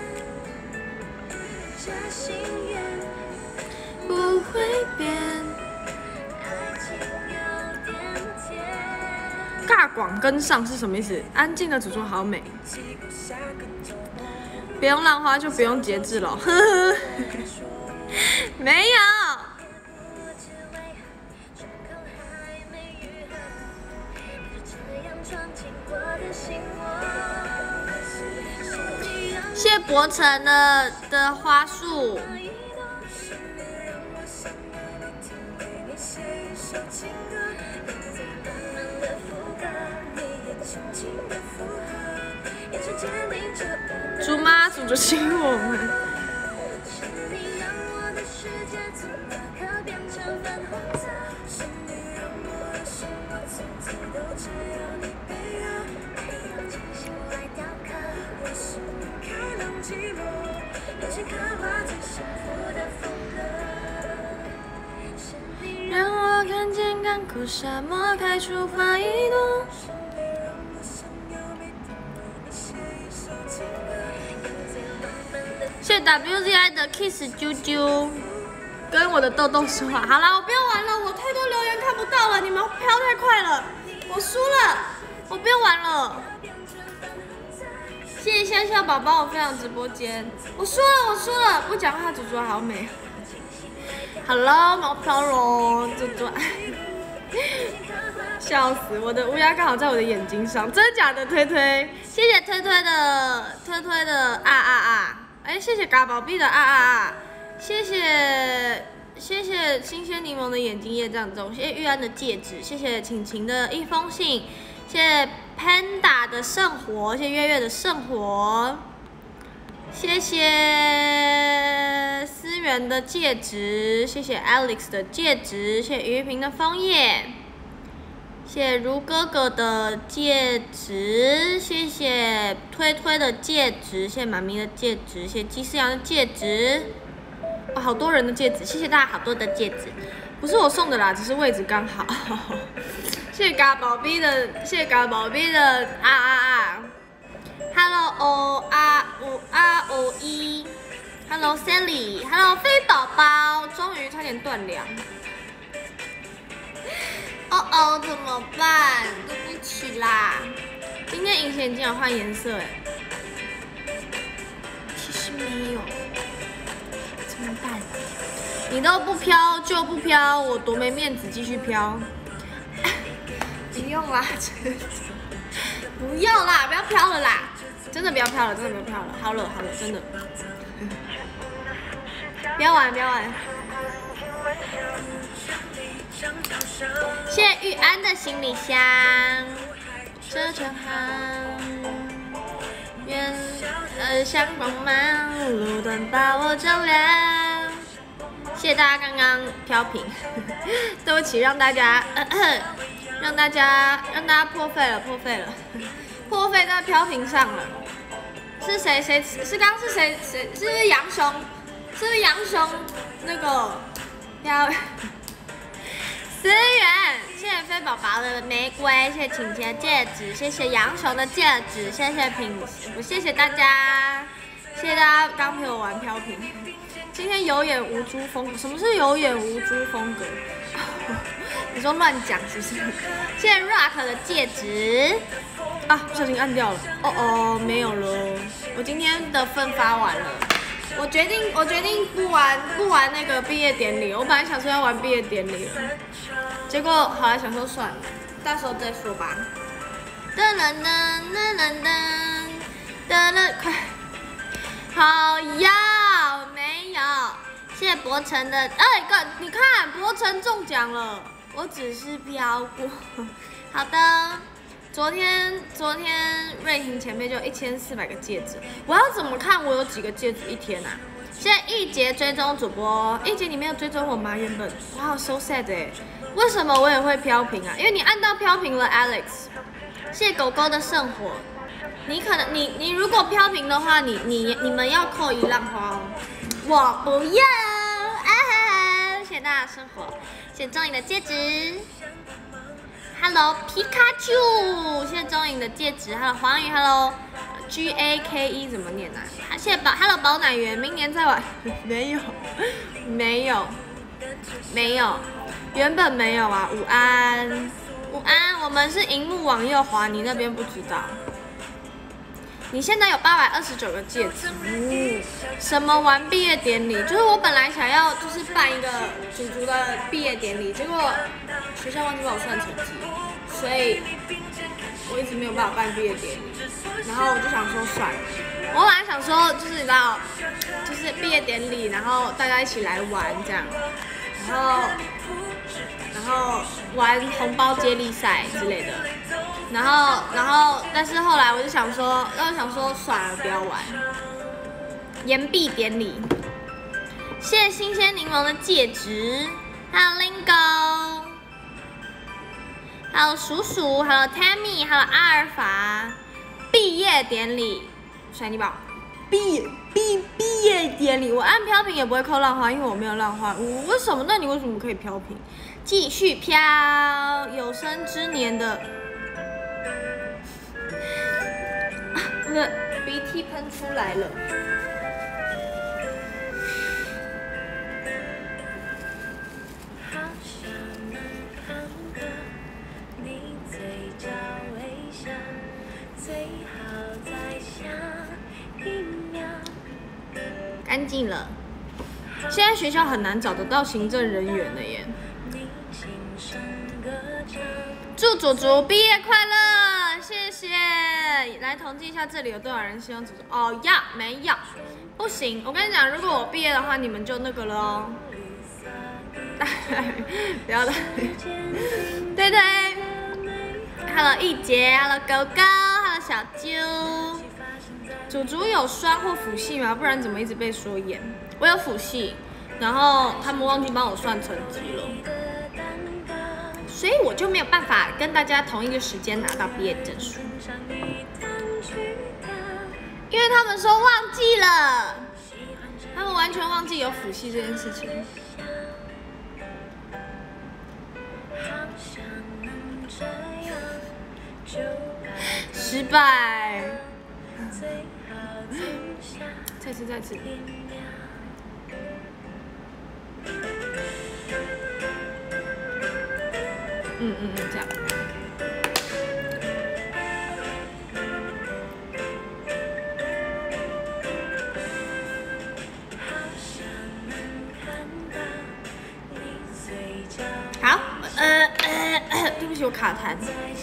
这心愿不会变，爱情有点甜。尬广跟上是什么意思？安静的主桌好美，不用浪花就不用节制了，呵呵，没有。谢伯承的花束。猪妈煮着亲我们。让我看见干枯沙漠开出花一朵。谢谢 WZI 的 Kiss 啾啾，跟我的豆豆说话。好了，我不要玩了，我太多留言看不到了，你们飘太快了，我输了，我不要玩了。谢谢笑笑宝宝，我分享直播间，我输了，不讲话，主桌好美。Hello， 毛飘龙，主桌，笑死，我的乌鸦刚好在我的眼睛上，真的假的？推推，谢谢推推的啊。哎，谢谢嘎宝币的啊！谢谢新鲜柠檬的眼睛业障中，谢谢玉安的戒指，谢谢晴晴的一封信，谢谢 Panda 的圣火，谢谢月月的圣火，谢谢思源的戒指，谢谢 Alex 的戒指，谢谢于平的枫叶。谢谢如哥哥的戒指，谢谢推推的戒指，谢谢妈咪的戒指，谢谢鸡思阳的戒指，哇，好多人的戒指，谢谢大家好多的戒指，不是我送的啦，只是位置刚好。谢谢嘎宝贝的啊 ，Hello O R O R O E，Hello Sally，Hello 飞宝宝，终于差点断粮。哦，怎么办？对不起啦，今天隐形眼镜有换颜色哎，其实没有，怎么办？你都不飘就不飘，我多没面子，继续飘。不用啦，不要啦，不要飘了啦，真的不要飘了，好了，真的，不要玩。谢谢玉安的行李箱，这程航，愿像光芒，路灯把我照亮。谢谢大家刚刚飘屏，对不起，让大家破费了，破费在飘屏上了。是谁？是刚刚是谁？是不是杨雄？是不是杨雄那个飘？思源，谢谢飞宝宝的玫瑰，谢谢晴晴的戒指，谢谢杨雄的戒指，谢谢大家，谢谢大家刚陪我玩飘屏。今天有眼无珠风格，什么是有眼无珠风格？你说乱讲是不是？谢谢 Rock 的戒指啊，不小心按掉了。哦，没有了，我今天的分发完了。我决定不玩那个毕业典礼，我本来想说要玩毕业典礼了，结果后来想说算了，到时候再说吧。快，好要没有？谢谢博成的，你看博成中奖了，我只是飘过。好的。昨天瑞婷前面就1400个戒指，我要怎么看我有几个戒指一天啊？ 谢谢一杰追踪主播，一杰你没有追踪我吗？原本哇 so sad 哎，为什么我也会飘屏啊？因为你按到飘屏了 Alex。谢谢狗狗的圣火，你可能你如果飘屏的话，你们要扣一浪花哦。我不要，谢谢大家生活，谢谢钟颖的戒指。Hello 皮卡丘，谢谢钟颖的戒指。Hello 黄宇 ，Hello GAKE 怎么念啊？谢谢Hello 宝奶源，明年再玩。没有，原本没有啊。午安，我们是荧幕往右滑，你那边不知道。你现在有829个戒指，什么玩毕业典礼？就是我本来想要就是办一个主的毕业典礼，结果学校忘记帮我算成绩，所以我一直没有办法办毕业典礼。然后我就想说算了，我本来想说就是你知道，就是毕业典礼，然后大家一起来玩这样，然后玩红包接力赛之类的。然后，但是后来我就想说算了，不要玩。延毕典礼，谢谢新鲜柠檬的戒指，还有 Lingo， 还有鼠鼠，还有 Tammy， 还有阿尔法。毕业典礼，水泥宝，毕业典礼，我按飘屏也不会扣浪花，因为我没有浪花。为什么？那你为什么可以飘屏？继续飘，有生之年的。我的鼻涕喷出来了。干净了。现在学校很难找得到行政人员了耶。祝祖祖毕业快乐，谢谢。来统计一下这里有多少人希望祖祖。哦，没有，不行。我跟你讲，如果我毕业的话，你们就那个了哦。不要的。对对。Hello 一杰 ，Hello 狗狗 ，Hello 小啾。祖祖有双或辅系吗？不然怎么一直被说严？我有辅系，然后他们忘记帮我算成绩了。所以我就没有办法跟大家同一个时间拿到毕业证书，因为他们说忘记了，他们完全忘记有辅系这件事情。失败。再次。这样。好，对不起，我卡痰。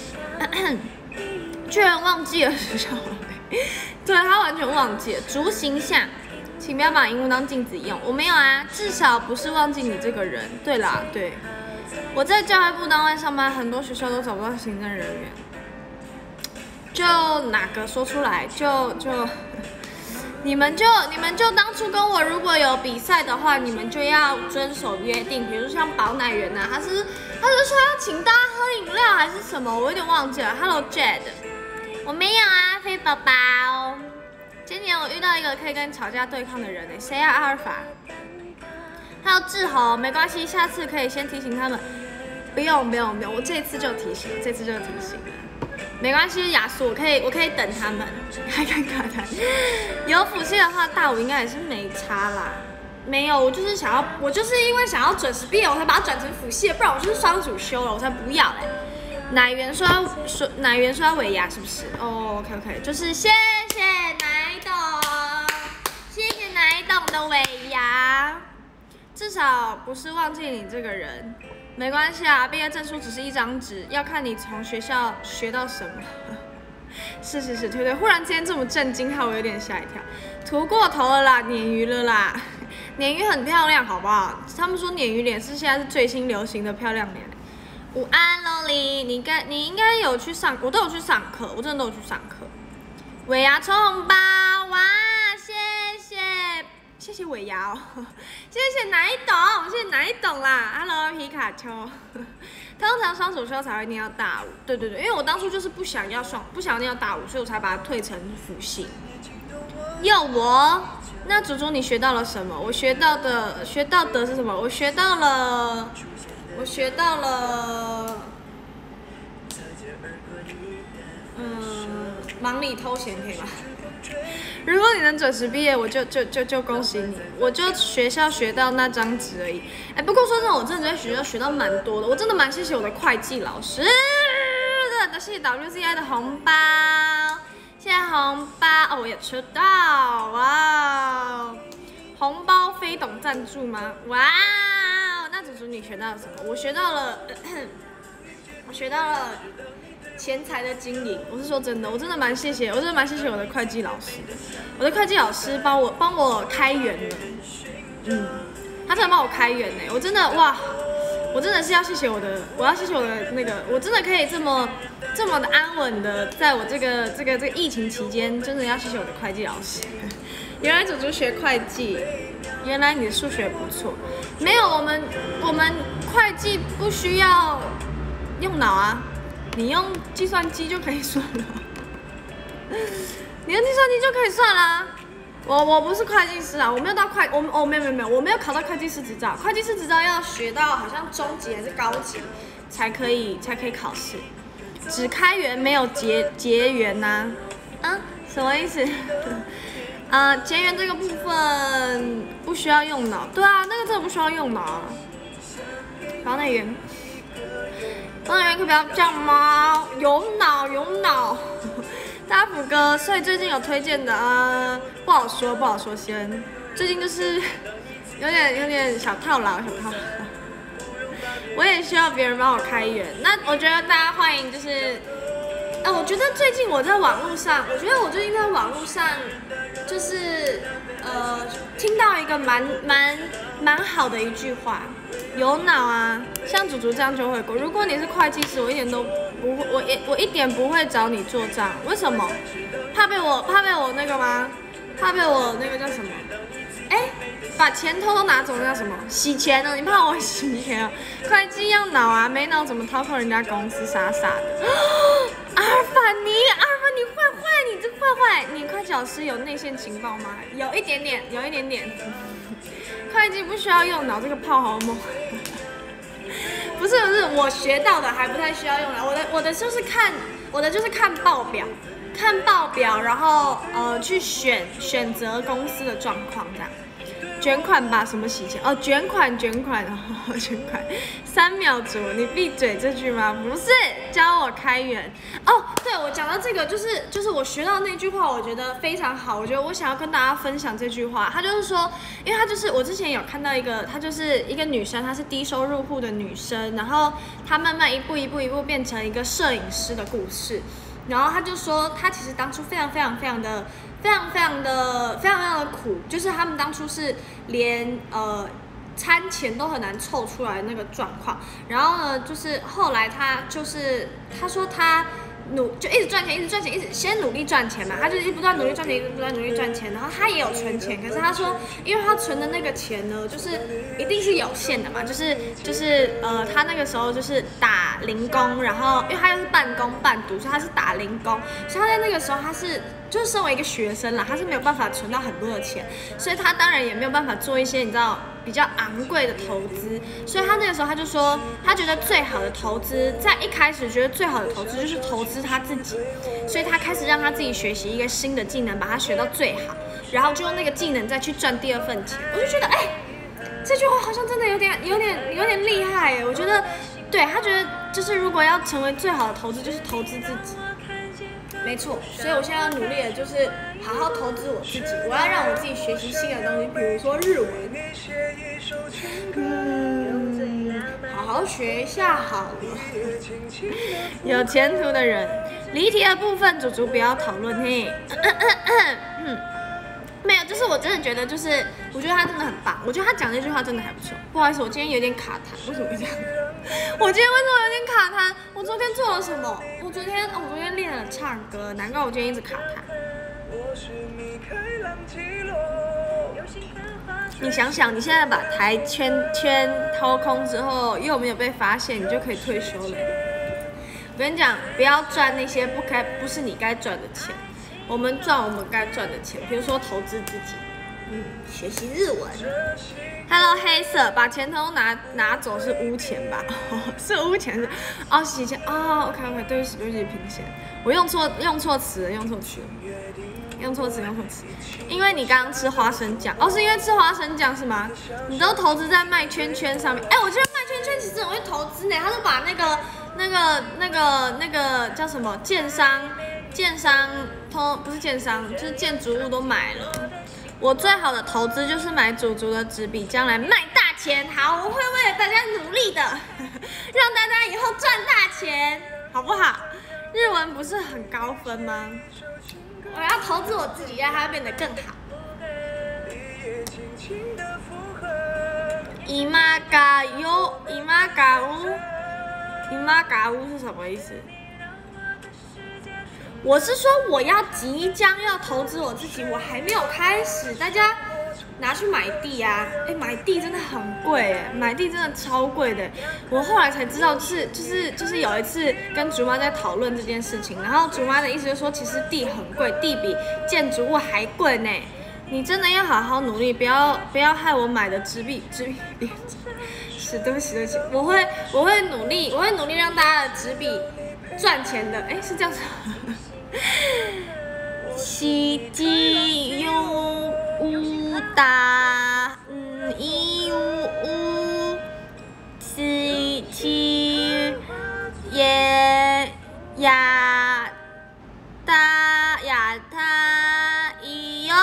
居然忘记了学校对他完全忘记了。逐形象，请不要把荧幕当镜子用。我没有啊，至少不是忘记你这个人。对啦，对。我在教育部单位上班，很多学校都找不到行政人员，就哪个说出来就你们就当初跟我如果有比赛的话，你们就要遵守约定，比如像宝奶源呐，他是说要请大家喝饮料还是什么，我有点忘记了。Hello Jade， 我没有啊，飞宝宝。今年我遇到一个可以跟吵架对抗的人谁啊？阿尔法。还有志豪，没关系，下次可以先提醒他们。不用，我这次就提醒了，没关系，雅素，我可以等他们，还看卡痰。有辅系的话，大五应该也是没差啦。没有，我就是因为想要准时毕业，我才把它转成辅系，不然我就是双主修了，我才不要嘞。奶源说要尾牙是不是？哦 ，OK， 就是谢谢奶董，谢谢奶董的尾牙，至少不是忘记你这个人。没关系啊，毕业证书只是一张纸，要看你从学校学到什么。是，对，忽然之间这么震惊，害我有点吓一跳。涂过头了啦，鲶鱼了啦，鲶鱼很漂亮，好不好？他们说鲶鱼脸现在是最新流行的漂亮脸。午安 ，Loli， 你应该有去上，我都有去上课，我真的都有去上课。尾牙抽红包，哇，谢谢谢尾牙哦，谢谢哪一懂，谢谢哪一懂啦 ，Hello 皮卡丘。通常双主修才会念到大五，对，因为我当初就是不想要念到大五，所以我才把它退成辅系。要我，那祖祖你学到了什么？我学到的是什么？我学到了，忙里偷闲可以吗？如果你能准时毕业，我就恭喜你。我就学校学到那张纸而已。哎，不过说真的，我真的在学校学到蛮多的。我真的蛮谢谢我的会计老师的，谢谢 WCI 的红包，谢谢红包哦，我也吃到哇！红包非懂赞助吗？哇！那祖祖你学到了什么？我学到了钱财的经营。我是说真的，我真的蛮谢谢我的会计老师的。我的会计老师帮我开源了，他真的帮我开源呢。我真的哇，我真的是要谢谢我的那个，我真的可以这么的安稳的，在我这个疫情期间，真的要谢谢我的会计老师。原来祖祖学会计，原来你的数学不错。没有，我们会计不需要用脑啊。你用计算机就可以算了，你用计算机就可以算啦。我不是会计师啊，我没有到没有，我没有考到会计师执照。会计师执照要学到好像中级还是高级才可以考试。只开源没有结缘呐，什么意思？结缘这个部分不需要用脑，对啊，那个真的不需要用脑啊。防内源。当然可以不要这样吗？有脑，大家福哥，所以最近有推荐的不好说先。最近就是有点小套牢。我也需要别人帮我开源。那我觉得大家欢迎，就是我觉得最近我在网络上，就是听到一个蛮好的一句话。有脑啊，像祖祖这样就会过。如果你是会计师，我一点都不会，我一点不会找你做账。为什么？怕被我那个吗？怕被我那个叫什么？把钱偷拿走那叫什么？洗钱呢？你怕我洗钱啊？会计要脑啊，没脑怎么掏空人家公司？傻的。阿尔法你坏坏，你这个坏坏，你会计老师有内线情报吗？有一点点。会计不需要用脑，这个炮好猛。不是，我学到的还不太需要用脑。我的就是看报表，然后去选择公司的状况这样。卷款吧，什么洗钱？卷款，3秒足，你闭嘴这句吗？不是，教我开源。对，我讲到这个，就是我学到那句话，我觉得非常好。我觉得我想要跟大家分享这句话。他就是说，因为他就是我之前有看到一个，她就是一个女生，她是低收入户的女生，然后她慢慢一步变成一个摄影师的故事。然后她就说，她其实当初非常的苦，就是他们当初是连餐钱都很难凑出来的那个状况。然后呢，就是后来她说她就一直赚钱，一直先努力赚钱嘛。她就是不断努力赚钱，然后她也有存钱。可是她说，因为她存的那个钱呢，就是一定是有限的嘛，就是她那个时候就是打零工，然后因为她又是半工半读，所以她是打零工，所以她在那个时候就是身为一个学生啦，她是没有办法存到很多的钱，所以她当然也没有办法做一些你知道比较昂贵的投资。所以她那个时候她就说，她觉得最好的投资，在一开始觉得最好的投资就是投资她自己，所以她开始让她自己学习一个新的技能，把它学到最好，然后就用那个技能再去赚第二份钱。我就觉得这句话好像真的有点厉害耶。我觉得对，她觉得就是如果要成为最好的投资，就是投资自己。没错，所以我现在要努力的就是好好投资我自己，我要让我自己学习新的东西，比如说日文，好好学一下好了。有前途的人，离题的部分，祖祖不要讨论嘿。没有，就是我真的觉得，就是我觉得他真的很棒，我觉得他讲这句话真的还不错。不好意思，我今天有点卡痰，为什么会这样？我今天为什么有点卡痰？我昨天做了什么？我昨天练了唱歌，难怪我今天一直卡痰。 你想想，你现在把台圈掏空之后，又没有被发现，你就可以退休了。我跟你讲，不要赚那些不是你该赚的钱，我们赚我们该赚的钱，比如说投资自己，学习日文。Hello 黑色，把钱都拿走是污钱吧？是污钱是洗钱OK， 对不起，平险，我用错词了，用错词。因为你刚刚吃花生酱，是因为吃花生酱是吗？你都投资在卖圈圈上面，我觉得卖圈圈其实很会投资呢，他都把那个叫什么建商不是建商，就是建筑物都买了。我最好的投资就是买祖祖的纸笔，将来卖大钱。好，我会为了大家努力的，让大家以后赚大钱，好不好？日文不是很高分吗？我要投资我自己，让它变得更好。姨妈嘎乌是什么意思？我是说我即将要投资我自己，我还没有开始，大家拿去买地啊！买地真的很贵买地真的超贵的。我后来才知道，就是有一次跟竹妈在讨论这件事情，然后竹妈的意思就是说，其实地很贵，地比建筑物还贵呢。你真的要好好努力，不要害我买的纸币贬值。对不起，我会努力让大家的纸币赚钱的。是这样子。西基有乌达伊乌西七耶亚达伊哟。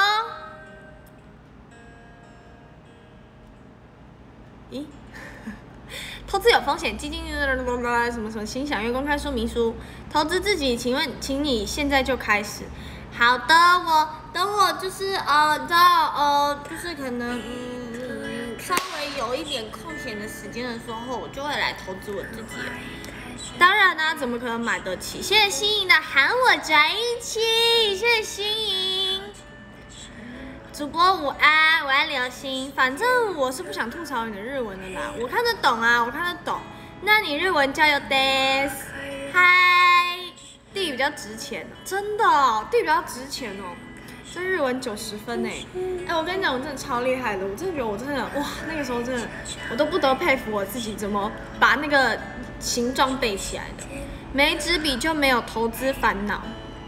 咦？投资有风险，基金什么请详阅公开说明书。投资自己，请你现在就开始。好的，我等会就是你知道就是可能稍微有一点空闲的时间的时候，我就会来投资我自己。当然啦，怎么可能买得起？谢谢心莹的喊我宅一期，谢谢心莹。主播午安，我爱流星。反正我是不想吐槽你的日文的啦，我看得懂啊，我看得懂。那你日文加油 des， 嗨，地比较值钱，真的地比较值钱哦。这日文90分我跟你讲，我真的超厉害的，我真的觉得我真的哇，那个时候真的我都不得佩服我自己怎么把那个形状背起来的。没纸笔就没有投资烦恼。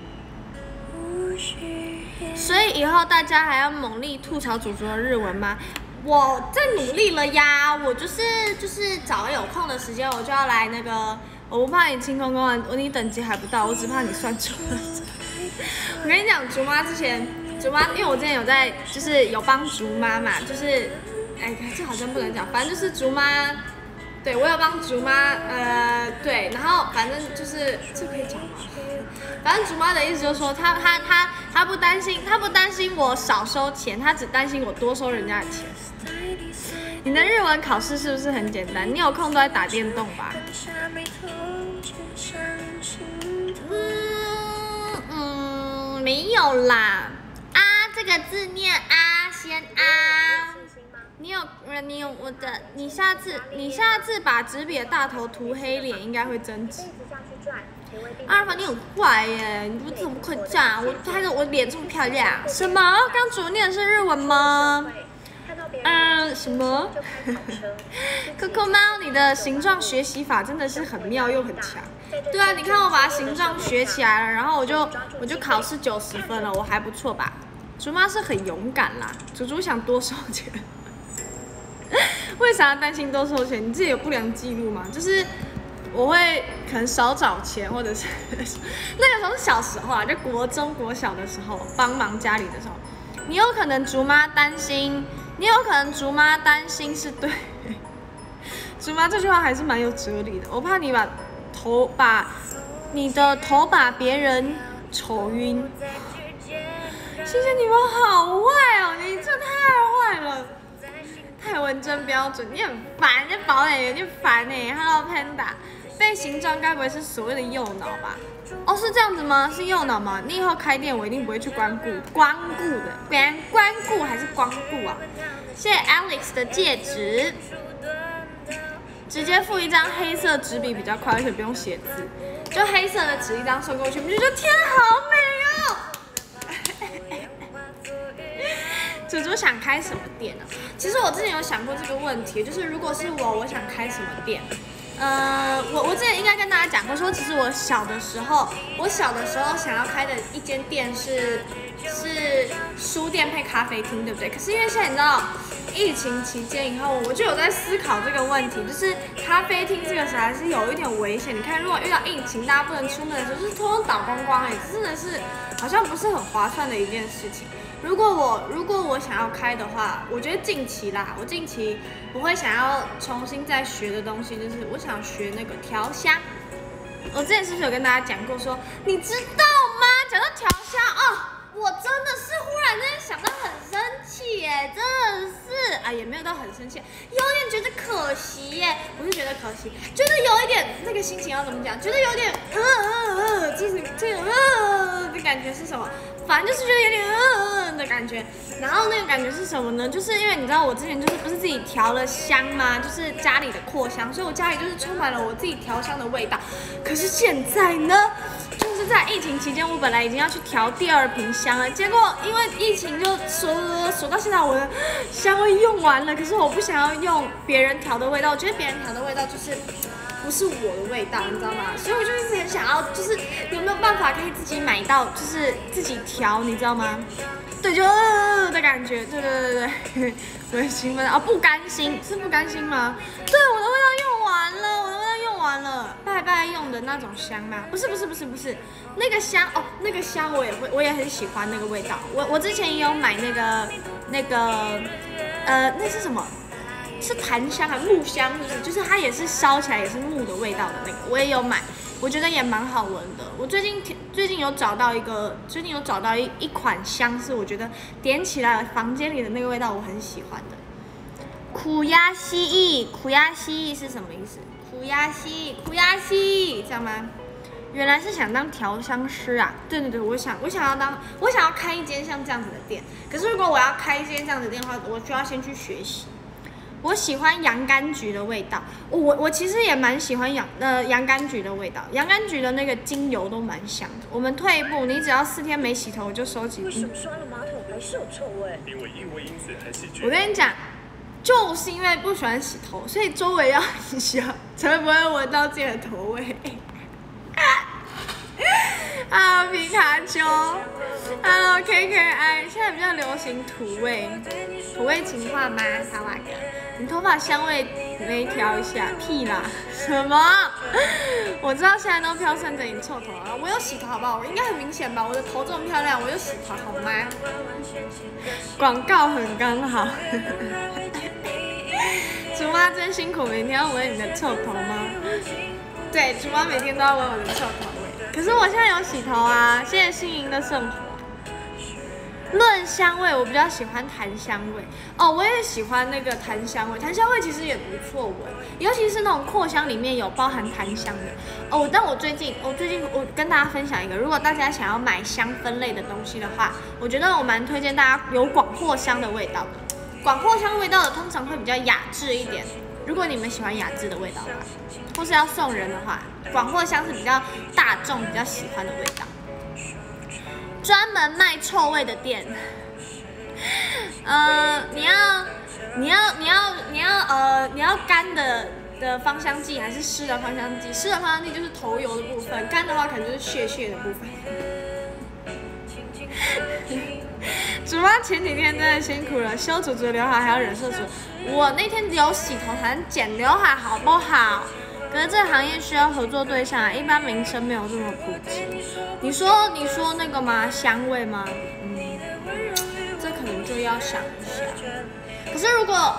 所以以后大家还要猛力吐槽祖祖的日文吗？我在努力了呀，我就是找有空的时间，我就要来那个，我不怕你清空公安，你等级还不到，我只怕你算错了。我跟你讲，竹妈，因为我之前有在，就是有帮竹妈嘛，就是这好像不能讲，反正就是竹妈，对我有帮竹妈，对，然后反正就是这可以讲吗？反正竹妈的意思就是说，她不担心我少收钱，她只担心我多收人家的钱。你的日文考试是不是很简单？你有空都在打电动吧？没有啦。这个字念先你有我的，你下次把纸笔的大头涂黑脸，应该会增值。阿尔法，你很坏耶！你怎么可以这样？我拍的我脸这么漂亮，什么？刚主念的是日文吗？什么？Coco 猫，你的形状学习法真的是很妙又很强。对啊，你看我把形状学起来了，然后我就考试90分了，我还不错吧？竹妈是很勇敢啦，竹想多收钱。为啥要担心多收钱？你自己有不良记录吗？就是我会可能少找钱，或者是那个时候是小时候啊，就国中国小的时候帮忙家里的时候，你有可能竹妈担心是对。竹妈这句话还是蛮有哲理的。我怕你你的头把别人丑晕。谢谢你们好坏哦，你这太坏了。太文真标准，你很烦，这宝演员你烦Hello Panda， 背形状该不会是所谓的右脑吧？是这样子吗？是右脑吗？你以后开店我一定不会去光顾的，关顾还是光顾啊？ 谢谢 Alex 的戒指，直接附一张黑色纸笔比较快，而且不用写字，就黑色的纸一张送过去，我就觉得天好美哦。猪猪想开什么店呢？其实我之前有想过这个问题，就是如果是我想开什么店？我之前应该跟大家讲过，说其实我小的时候想要开的一间店是书店配咖啡厅，对不对？可是因为现在你知道疫情期间以后，我就有在思考这个问题，就是咖啡厅这个实在是有一点危险。你看，如果遇到疫情，大家不能出门的时候，就是通通倒光光，真的是好像不是很划算的一件事情。如果我想要开的话，我觉得近期我会想要重新再学的东西，就是我想学那个调香。我之前是不是有跟大家讲过说，你知道吗？讲到调香哦，我真的是忽然间想到很生气耶，真的是啊，也没有到很生气，有点觉得可惜耶，不是觉得可惜，觉得有一点那个心情要怎么讲，觉得有点这个的感觉是什么？反正就是觉得有点的感觉，然后那个感觉是什么呢？就是因为你知道我之前就是不是自己调了香吗？就是家里的扩香，所以我家里就是充满了我自己调香的味道。可是现在呢，就是在疫情期间，我本来已经要去调第2瓶香了，结果因为疫情就锁到现在，我的香味用完了。可是我不想要用别人调的味道，我觉得别人调的味道就是不是我的味道，你知道吗？所以我就一直很想要，就是有没有办法可以自己买到，就是自己调，你知道吗？对，就的感觉，对，我很兴奋啊，不甘心，是不甘心吗？对，我的味道用完了，拜拜用的那种香吗？不是，那个香哦，那个香我也很喜欢那个味道。我之前也有买那个那是什么？是檀香还是木香？是不是？就是它也是烧起来也是木的味道的那个，我也有买，我觉得也蛮好闻的。我最近有找到一款香，是我觉得点起来房间里的那个味道我很喜欢的。苦鸭蜥蜴是什么意思？苦鸭蜥蜴，这样吗？原来是想当调香师啊！对，我想要开一间像这样子的店。可是如果我要开一间这样子的店的话，我就要先去学习。我喜欢洋甘菊的味道，我其实也蛮喜欢洋甘菊的味道，洋甘菊的那个精油都蛮香的。我们退一步，你只要4天没洗头，我就收集。
为什么刷了马桶还是有臭味？
因为异味因子和细菌。
我跟你讲，就是因为不喜欢洗头，所以周围要很香，才不会闻到自己的头味。啊，皮卡丘 ，Hello KKI， 现在比较流行土味情话吗？萨瓦哥，你头发香味没调一下？屁啦，什么？我知道现在都飘散着你臭头了，我有洗头好不好？我应该很明显吧？我的头这么漂亮，我有洗头好吗？广告很刚好。竹妈真辛苦，每天要闻你的臭头吗？对，竹妈每天都要闻我的臭头味。可是我现在有洗头啊，谢谢心莹的圣火。论香味，我比较喜欢檀香味哦，我也喜欢那个檀香味，檀香味其实也不错闻，尤其是那种扩香里面有包含檀香的哦。但我最近跟大家分享一个，如果大家想要买香氛类的东西的话，我觉得我蛮推荐大家有广藿香的味道的。广藿香味道的通常会比较雅致一点，如果你们喜欢雅致的味道的话，或是要送人的话，广藿香是比较大众比较喜欢的味道。专门卖臭味的店，你要干的芳香剂还是湿的芳香剂？湿的芳香剂就是头油的部分，干的话可能就是屑的部分。竹妈前几天真的辛苦了，修竹竹刘海还要忍受竹。我那天有洗头才能剪刘海，好不好？可是这个行业需要合作对象啊，一般名声没有这么普及。你说那个吗？香味吗？这可能就要想一下。可是如果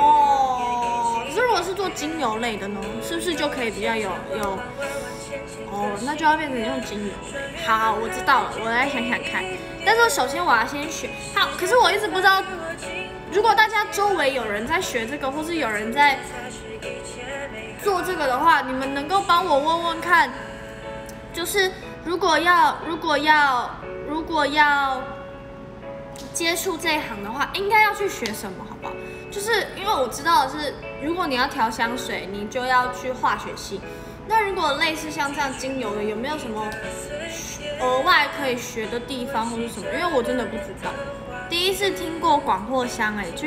是做精油类的呢，是不是就可以比较有那就要变成用精油类。好，我知道了，我来想想看。但是首先我要先学好，可是我一直不知道，如果大家周围有人在学这个，或是有人在做这个的话，你们能够帮我问问看，就是如果要接触这一行的话，应该要去学什么，好不好？就是因为我知道的是，如果你要调香水，你就要去化学系。那如果类似像这样精油的，有没有什么额外可以学的地方或是什么？因为我真的不知道，第一次听过广藿香，居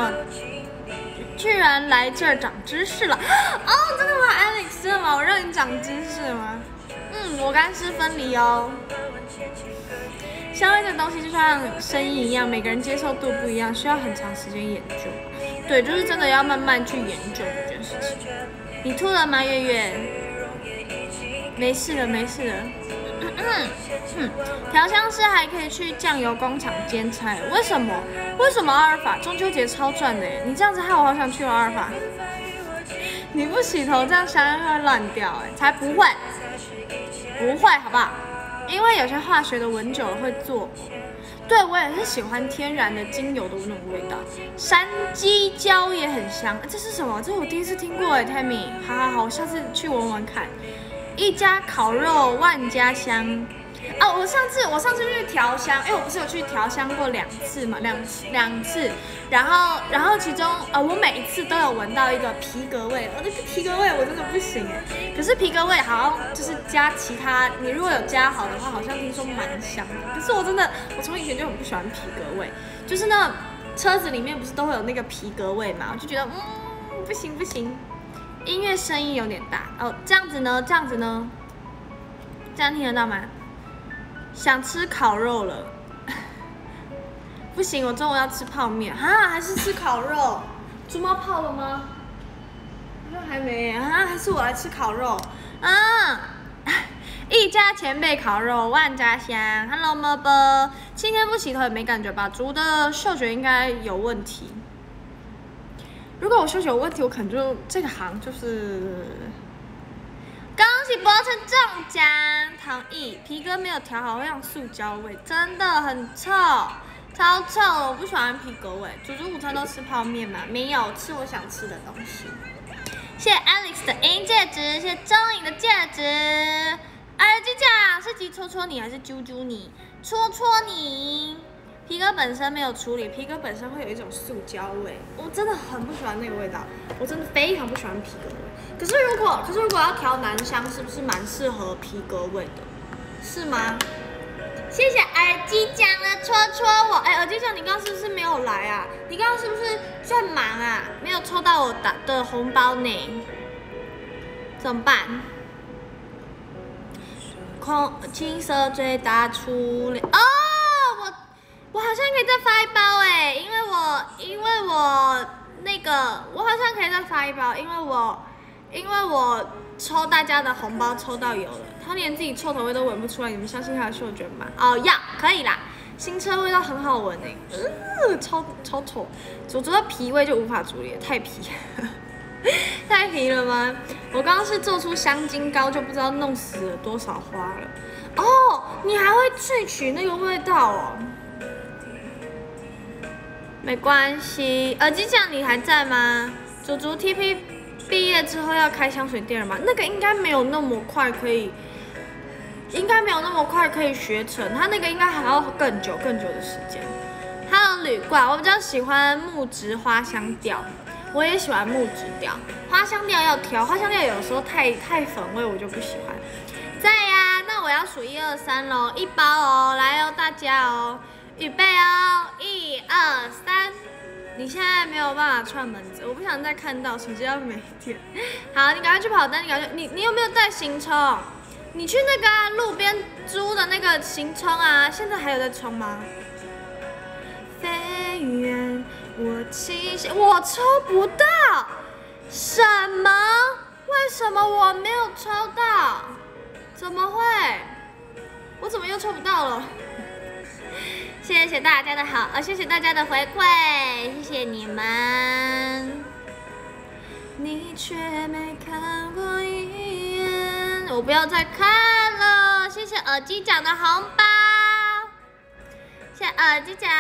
然来这儿长知识了哦！真的吗 ，Alex？ 真的吗？我让你长知识吗？我干湿分离哦。香味这东西就像声音一样，每个人接受度不一样，需要很长时间研究。对，就是真的要慢慢去研究这件事情。你吐了吗，月月？没事了，没事了。调香师还可以去酱油工厂兼差，为什么？为什么阿尔法？中秋节超赚的耶！你这样子害我好想去阿尔法。你不洗头，这样香会烂掉才不会，不会，好不好？因为有些化学的闻久了会做。对，我也是喜欢天然的精油的那种味道，山鸡椒也很香。这是什么？这是我第一次听过Tammy。好，我下次去闻闻看。一家烤肉万家香。我上次去调香，因为我不是有去调香过2次嘛，两次，然后其中我每一次都有闻到一个皮革味，那个皮革味我真的不行可是皮革味好像就是加其他，你如果有加好的话，好像听说蛮香的。可是我从以前就很不喜欢皮革味，就是那车子里面不是都会有那个皮革味嘛，我就觉得不行。音乐声音有点大这样子呢，这样听得到吗？想吃烤肉了，不行，我中午要吃泡面还是吃烤肉？猪猫泡了吗？好像还没还是我来吃烤肉一家前辈烤肉万家香 ，Hello 么么，今天不洗头也没感觉吧？猪的嗅觉应该有问题。如果我嗅觉有问题，我可能就这个行就是。恭喜博成中奖，同意。皮革没有调好会让塑胶味，真的很臭，超臭的，我不喜欢皮革味。煮午餐都吃泡面吗？没有，吃我想吃的东西。谢谢 Alex 的银戒指，谢谢钟颖的戒指。耳机奖是急戳戳你还是揪揪你？戳戳你。皮革本身没有处理，皮革本身会有一种塑胶味，我真的很不喜欢那个味道，我真的非常不喜欢皮革味。可是如果要调男香，是不是蛮适合皮革味的？是吗？谢谢耳机奖的戳戳我，耳机奖你刚刚是不是没有来啊？你刚刚是不是在忙啊？没有抽到我的红包呢？怎么办？青色最大初恋我好像可以再发一包因为我那个我好像可以再发一包，因为我抽大家的红包抽到有了，他连自己臭头味都闻不出来，你们相信他的嗅觉吗？可以啦，新车味道很好闻超臭，煮的皮味就无法处理了，太皮，太皮了吗？我刚刚是做出香精膏，就不知道弄死了多少花了。你还会萃取那个味道没关系，耳机酱你还在吗？祖祖 TP 毕业之后要开香水店了吗？那个应该没有那么快可以学成，他那个应该还要更久的时间。还有铝罐，我比较喜欢木质花香调，我也喜欢木质调，花香调要挑，花香调有时候太粉味我就不喜欢。在呀，那我要数1、2、3咯，1包来大家预备1、2、3。你现在没有办法串门子，我不想再看到，手机要没电。好，你赶快去跑单，你有没有带行充？你去那个路边租的那个行充啊，现在还有在充吗？飞远我期限，我抽不到，什么？为什么我没有抽到？怎么会？我怎么又抽不到了？谢谢大家的好，谢谢大家的回馈，谢谢你们。你却没看过一眼，我不要再看了。谢谢耳机奖的红包，谢谢耳机奖。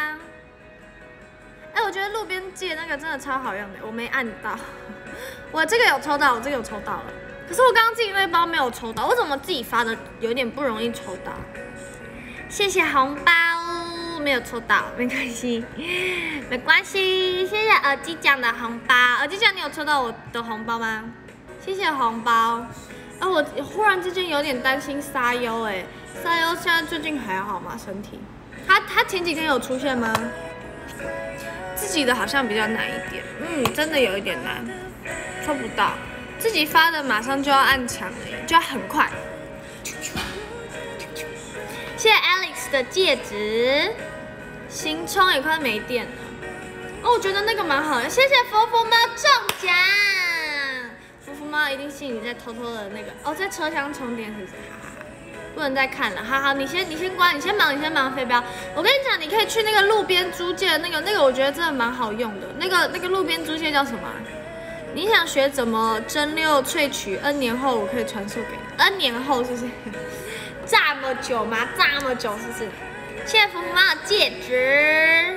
我觉得路边借那个真的超好用的，我没按到。我这个有抽到，我这个有抽到了。可是我刚刚自己那包没有抽到，我怎么自己发的有点不容易抽到？谢谢红包， 没有抽到，没关系，没关系。谢谢耳机奖的红包，耳机奖你有抽到我的红包吗？谢谢红包。我忽然之间有点担心沙优哎，沙优现在最近还好吗？身体？他前几天有出现吗？自己的好像比较难一点，真的有一点难，抽不到。自己发的马上就要按抢了，就要很快。谢谢 Alex 的戒指，行充也快没电了。我觉得那个蛮好的。谢谢福福猫中奖，福福猫一定心里在偷偷的那个在车厢充电是不是？不能再看了，好，你先关，你先忙，飞镖。我跟你讲，你可以去那个路边租借那个，我觉得真的蛮好用的。那个路边租借叫什么？你想学怎么蒸馏萃取 ？N 年后我可以传授给你。N 年后是不是？这么久吗？这么久是不是？谢谢福福妈的戒指，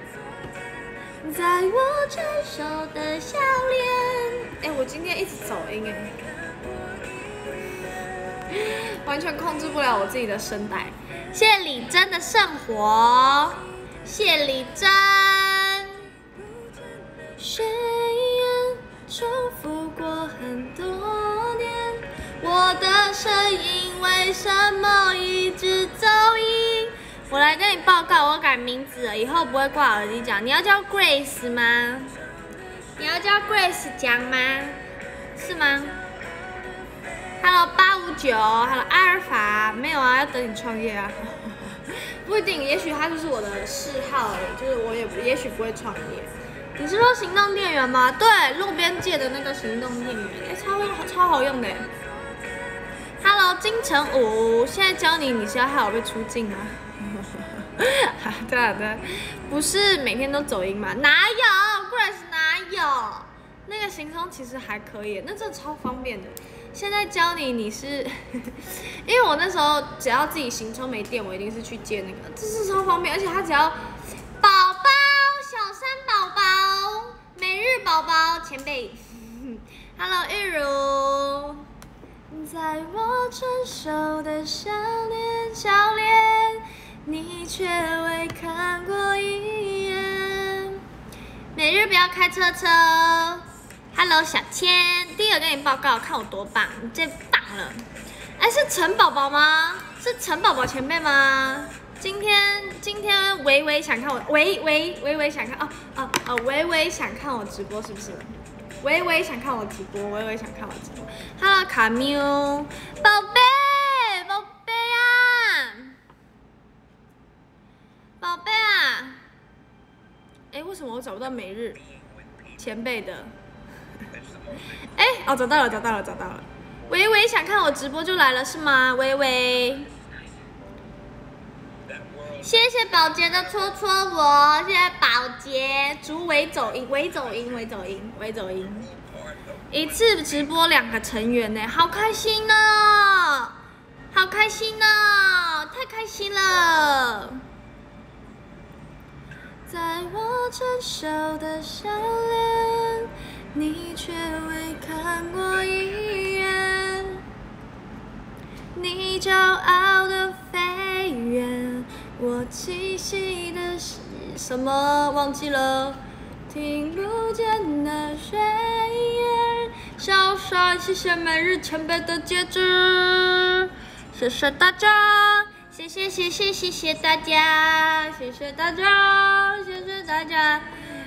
在我成熟的笑脸。我今天一直走音完全控制不了我自己的声带。谢谢李真的圣火，谢谢李真。宣言重复过很多年，我的声音为什么一直走音？我来跟你报告，我改名字了，以后不会挂耳机讲。你要叫 Grace 吗？你要叫 Grace 讲吗？是吗 ？Hello 859，Hello 阿尔法，没有啊，要等你创业啊。不一定，也许它就是我的嗜好而已，就是我也许不会创业。你是说行动电源吗？对，路边借的那个行动电源，超好用的。Hello 金城武，现在教你是要害我被出镜吗？对，不是每天都走音吗？哪有 ，Grace 哪有？那个行充其实还可以，那真的超方便的。现在教你是，因为我那时候只要自己行充没电，我一定是去借那个，这是超方便，而且它只要宝宝小山宝宝每日宝宝前辈 ，Hello 玉如，在我成熟的笑脸，你却未看过一眼，每日不要开车。Hello 小千，第一个跟你报告，看我多棒，你最棒了。是陈宝宝吗？是陈宝宝前辈吗？今天微微想看我，微微想看微微想看我直播是不是？微微想看我直播，微微想看我直播。Hello 卡缪，宝贝啊，宝贝啊，为什么我找不到每日前辈的？找到了。微微想看我直播就来了是吗？微微，谢谢宝洁的戳我，谢谢宝洁。逐微走音，一次直播2个成员呢，好开心哦，太开心了。在我成熟的笑脸，你却未看过一眼，你骄傲的飞远，我栖息的是什么？忘记了，听不见的水眼，小山。谢谢每日前辈的戒指，谢谢大家，谢谢大家，谢谢大家。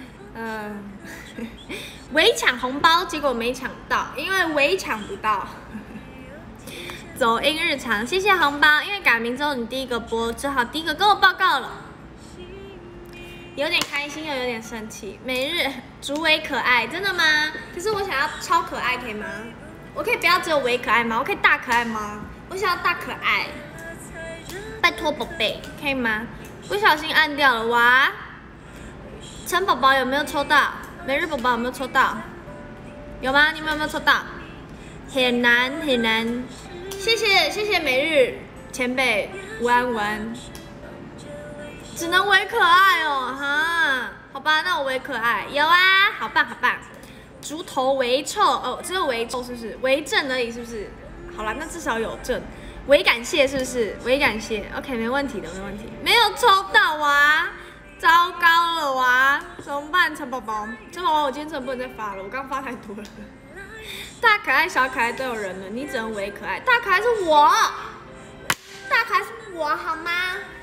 微抢红包，结果没抢到，因为微抢不到。走音日常，谢谢红包，因为改名之后你第一个播，只好第一个跟我报告了，有点开心又有点生气。每日竹尾可爱，真的吗？可是我想要超可爱，可以吗？我可以不要只有微可爱吗？我可以大可爱吗？我想要大可爱，拜托宝贝，可以吗？不小心按掉了，哇！陈宝宝有没有抽到？每日宝宝有没有抽到？有吗？你们有没有抽到？很难。谢谢每日前辈，午安。只能微可爱哦，哈，好吧，那我微可爱有啊，好棒。竹头微臭只有微臭是不是？微正而已是不是？好啦，那至少有正。微感谢是不是？微感谢 ，OK， 没问题的。没有抽到哇，糟糕了哇，怎么办？陈宝宝，陈宝宝，我今天真的不能再发了，我刚发太多了。大可爱、小可爱都有人了，你只能为可爱。大可爱是我，大可爱是我好吗？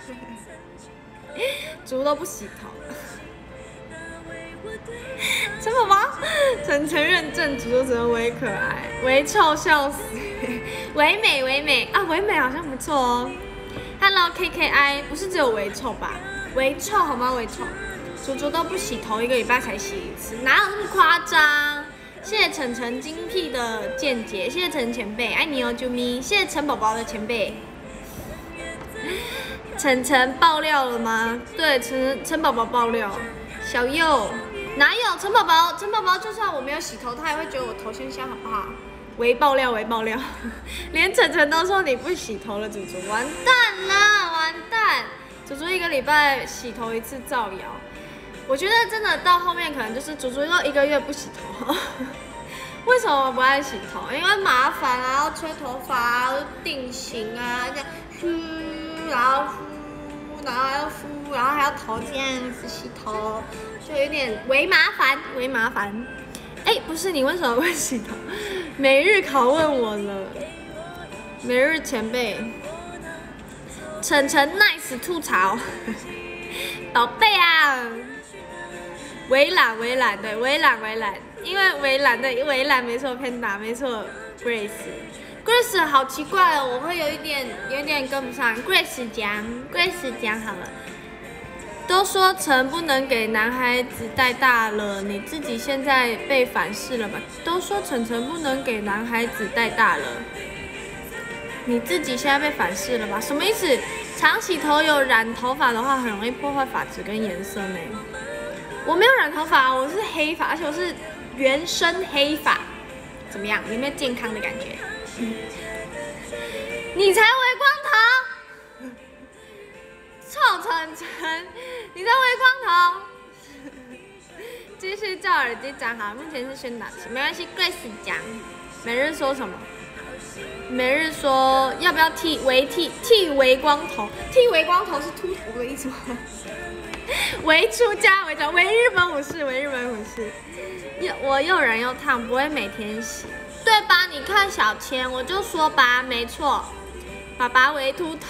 猪都不洗头。陈宝宝，晨晨认证猪都只能为可爱，为臭笑死。唯美唯美啊，唯美好像不错哦。Hello KKI， 不是只有为臭吧？为臭好吗？为臭，猪猪都不洗头，1个礼拜才洗一次，哪有那么夸张？谢谢晨晨精辟的见解，谢谢晨前辈，爱你哦，啾咪。谢谢陈宝宝的前辈。晨晨爆料了吗？对，陈宝宝爆料。小右哪有陈宝宝？陈宝宝就算我没有洗头，他也会觉得我头先香，好不好？微爆料，微爆料，连晨晨都说你不洗头了，猪猪完蛋了，完蛋！猪猪1个礼拜洗头1次造谣。我觉得真的到后面可能就是猪猪都1个月不洗头。为什么我不爱洗头？因为麻烦啊，要吹头发啊，定型啊，这样敷，然后敷，然后还要敷，然后还要头这样子洗头，就有点微麻烦，微麻烦。哎，不是你为什么会洗头？每日拷问我了，每日前辈，晨晨 nice 吐槽，宝贝啊。围栏，围栏，对，围栏，围栏，因为围栏的围栏没错 ，Panda 没错 ，Grace 好奇怪哦，我会有一点跟不上 ，Grace 讲好了，都说陈不能给男孩子带大了，你自己现在被反噬了吧？都说晨不能给男孩子带大了，你自己现在被反噬了吧？什么意思？常洗头有染头发的话，很容易破坏发质跟颜色呢。我没有染头发，我是黑发，而且我是原生黑发，怎么样？有没有健康的感觉？你才微光头，臭晨晨，你在微光头。继续叫耳机讲好，目前是先打气，没关系。Grace 讲，每日说什么？每日说要不要剃微光头？剃微光头是秃头的意思吗？为出家为长，为日本武士，为日本武士。我又染又烫，不会每天洗，对吧？你看小千，我就说吧，没错，爸爸为秃头，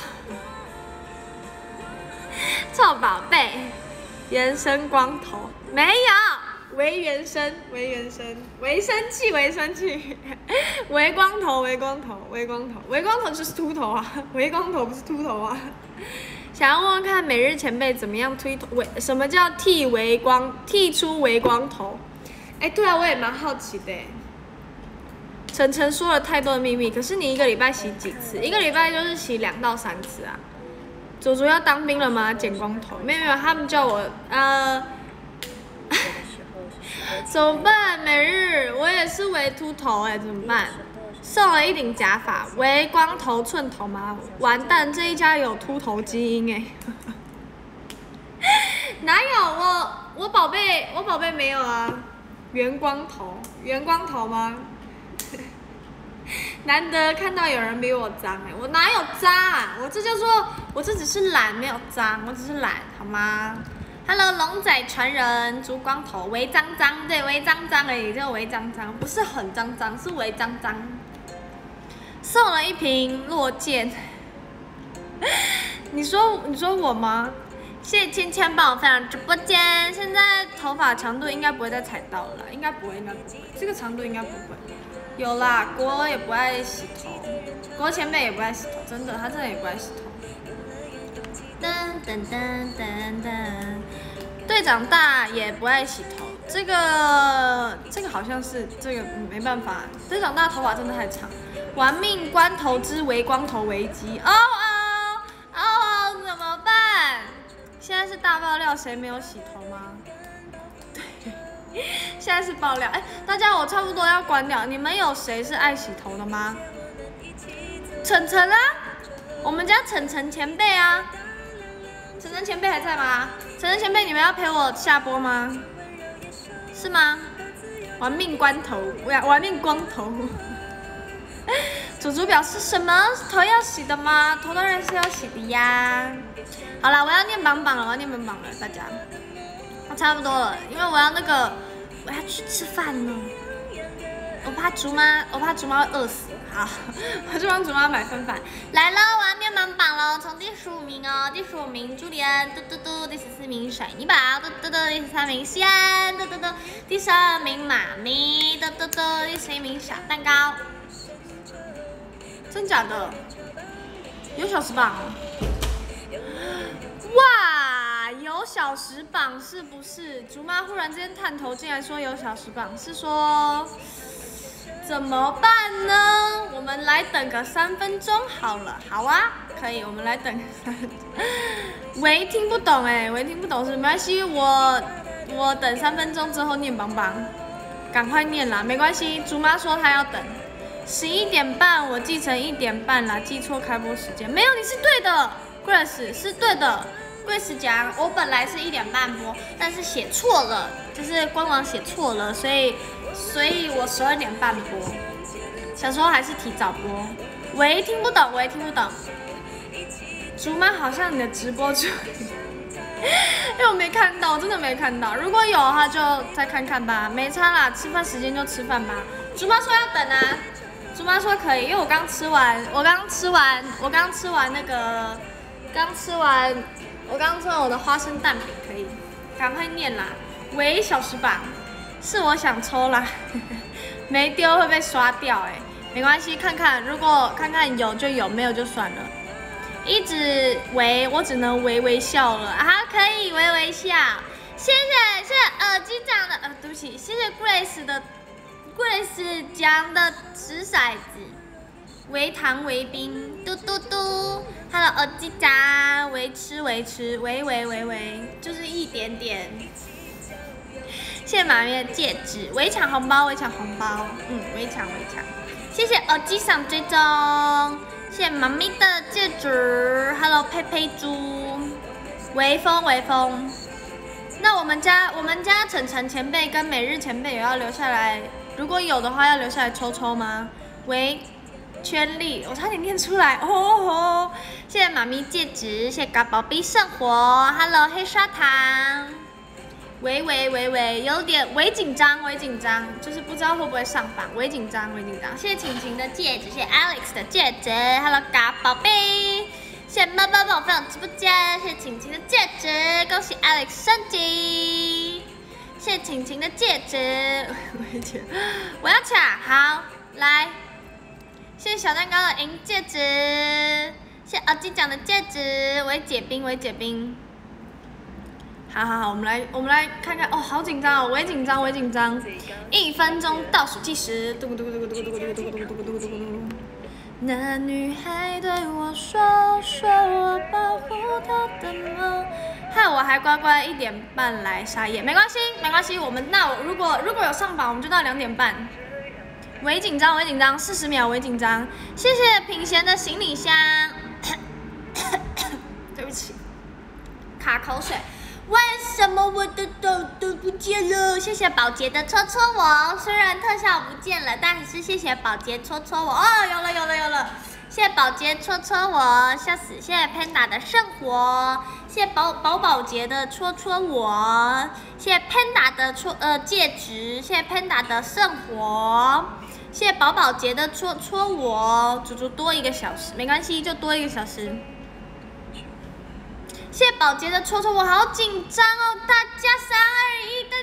臭宝贝，原生光头没有，为原生，为原生，为生气，为生气，为光头，为光头，为光头，为光头就是秃头啊，为光头不是秃头啊。想要问问看每日前辈怎么样推头？什么叫剃出微光头？哎，对啊，我也蛮好奇的。晨晨说了太多的秘密，可是你1个礼拜洗几次？1个礼拜就是洗2到3次啊。祖祖要当兵了吗？剪光头？没有，他们叫我怎么办？每日我也是微秃头哎，怎么办？送了1顶假发，微光头寸头吗？完蛋，这一家有秃头基因哎！哪有我宝贝没有啊？圆光头吗？难得看到有人比我脏哎，我哪有脏啊？我这只是懒，没有脏，我只是懒好吗 ？Hello， 龙仔传人，烛光头，微脏脏，对，微脏脏而已，就微脏脏，不是很脏脏，是微脏脏。送了1瓶落剑，你说我吗？谢谢芊芊帮我分享直播间。现在头发长度应该不会再踩到了啦，应该不会，这个长度应该不会。有啦，国也不爱洗头，国前辈也不爱洗头，真的，他真的也不爱洗头。噔噔噔噔噔，队长大也不爱洗头，这个好像是这个没办法，队长大头发真的太长。玩命关头之微光头危机，怎么办？现在是大爆料，谁没有洗头吗？对，现在是爆料。哎，大家我差不多要关掉，你们有谁是爱洗头的吗？晨晨啊，我们家晨晨前辈啊，晨晨前辈还在吗？晨晨前辈，你们要陪我下播吗？是吗？玩命关头，玩命光头。 祖祖表示什么？头要洗的吗？头当然是要洗的呀。好了，我要念榜榜了，大家。我差不多了，因为我要去吃饭呢。我怕竹妈会饿死。好，我去帮竹妈买份饭。来喽，我要念榜榜喽，从第15名哦，第15名朱莉安，嘟嘟嘟，第14名水泥宝，嘟嘟嘟，第13名西安，嘟嘟嘟，第12名妈咪，嘟嘟嘟，第11名小蛋糕。真假的？有小时榜？哇，有小时榜是不是？竹妈忽然之间探头进来说有小时榜，是说怎么办呢？我们来等个3分钟好了。好啊，可以，我们来等个3分钟。喂，听不懂哎，喂，听不懂是没关系，我等3分钟之后念榜榜，赶快念啦，没关系。竹妈说她要等。11点半，我记成1点半啦，记错开播时间。没有，你是对的 ，Grace 是对的。Grace 讲，我本来是1点半播，但是写错了，就是官网写错了，所以我12点半播。小时候还是提早播。喂，听不懂，喂，听不懂。竹妈好像你的直播就，因为我没看到，我真的没看到。如果有的话就再看看吧，没差啦，吃饭时间就吃饭吧。竹妈说要等啊。竹妈说可以，因为我刚吃完我的花生蛋饼，可以，赶快念啦。喂，小时榜，是我想抽啦，没丢会被刷掉哎，没关系，看看有就有，没有就算了。一直喂，我只能微笑了啊，可以微笑，谢谢耳机长的对不起，谢谢 Grace 讲的掷骰子，微糖微冰，嘟嘟嘟 ，Hello 耳机长，微吃，喂，就是一点点。谢谢妈咪的戒指，微抢红包，微抢，谢谢耳机上追踪，谢谢妈咪的戒指 ，Hello 佩猪，微风。那我们家晨前辈跟每日前辈有要留下来。如果有的话，要留下来抽吗？喂，圈力，我差点念出来哦。谢谢妈咪戒指，谢谢嘎宝贝生活 ，Hello 黑砂糖。喂，有点微紧张，就是不知道会不会上榜，微紧张。谢谢晴晴的戒指，谢谢 Alex 的戒指 ，Hello 嘎宝贝。谢谢猫宝宝分享直播间，谢谢晴晴的戒指，恭喜 Alex 升级。谢谢晴晴的戒指，我要抢，好，来，谢谢小蛋糕的银戒指，谢谢耳机讲的戒指，微解冰，好，我们来看看，哦，好紧张哦，微紧张，1分钟倒数计时，嘟。那女孩对我说我保护她的梦，害我还乖乖1点半来沙夜，没关系，如果有上榜，我们就到2点半。微紧张，40秒，微紧张。谢谢品贤的行李箱，对不起，卡口水。为什么我的痘痘不见了？谢谢宝洁的戳我，虽然特效不见了，但是谢谢宝洁戳我。哦，有了，谢谢宝洁戳我，笑死！谢谢 Panda 的圣火，谢谢宝洁的戳我，谢谢 Panda 的戒指，谢谢 Panda 的圣火，谢谢宝洁的戳我，足足多1个小时，没关系，就多1个小时。谢谢宝洁的戳我，好紧张哦！大家3、2、1，大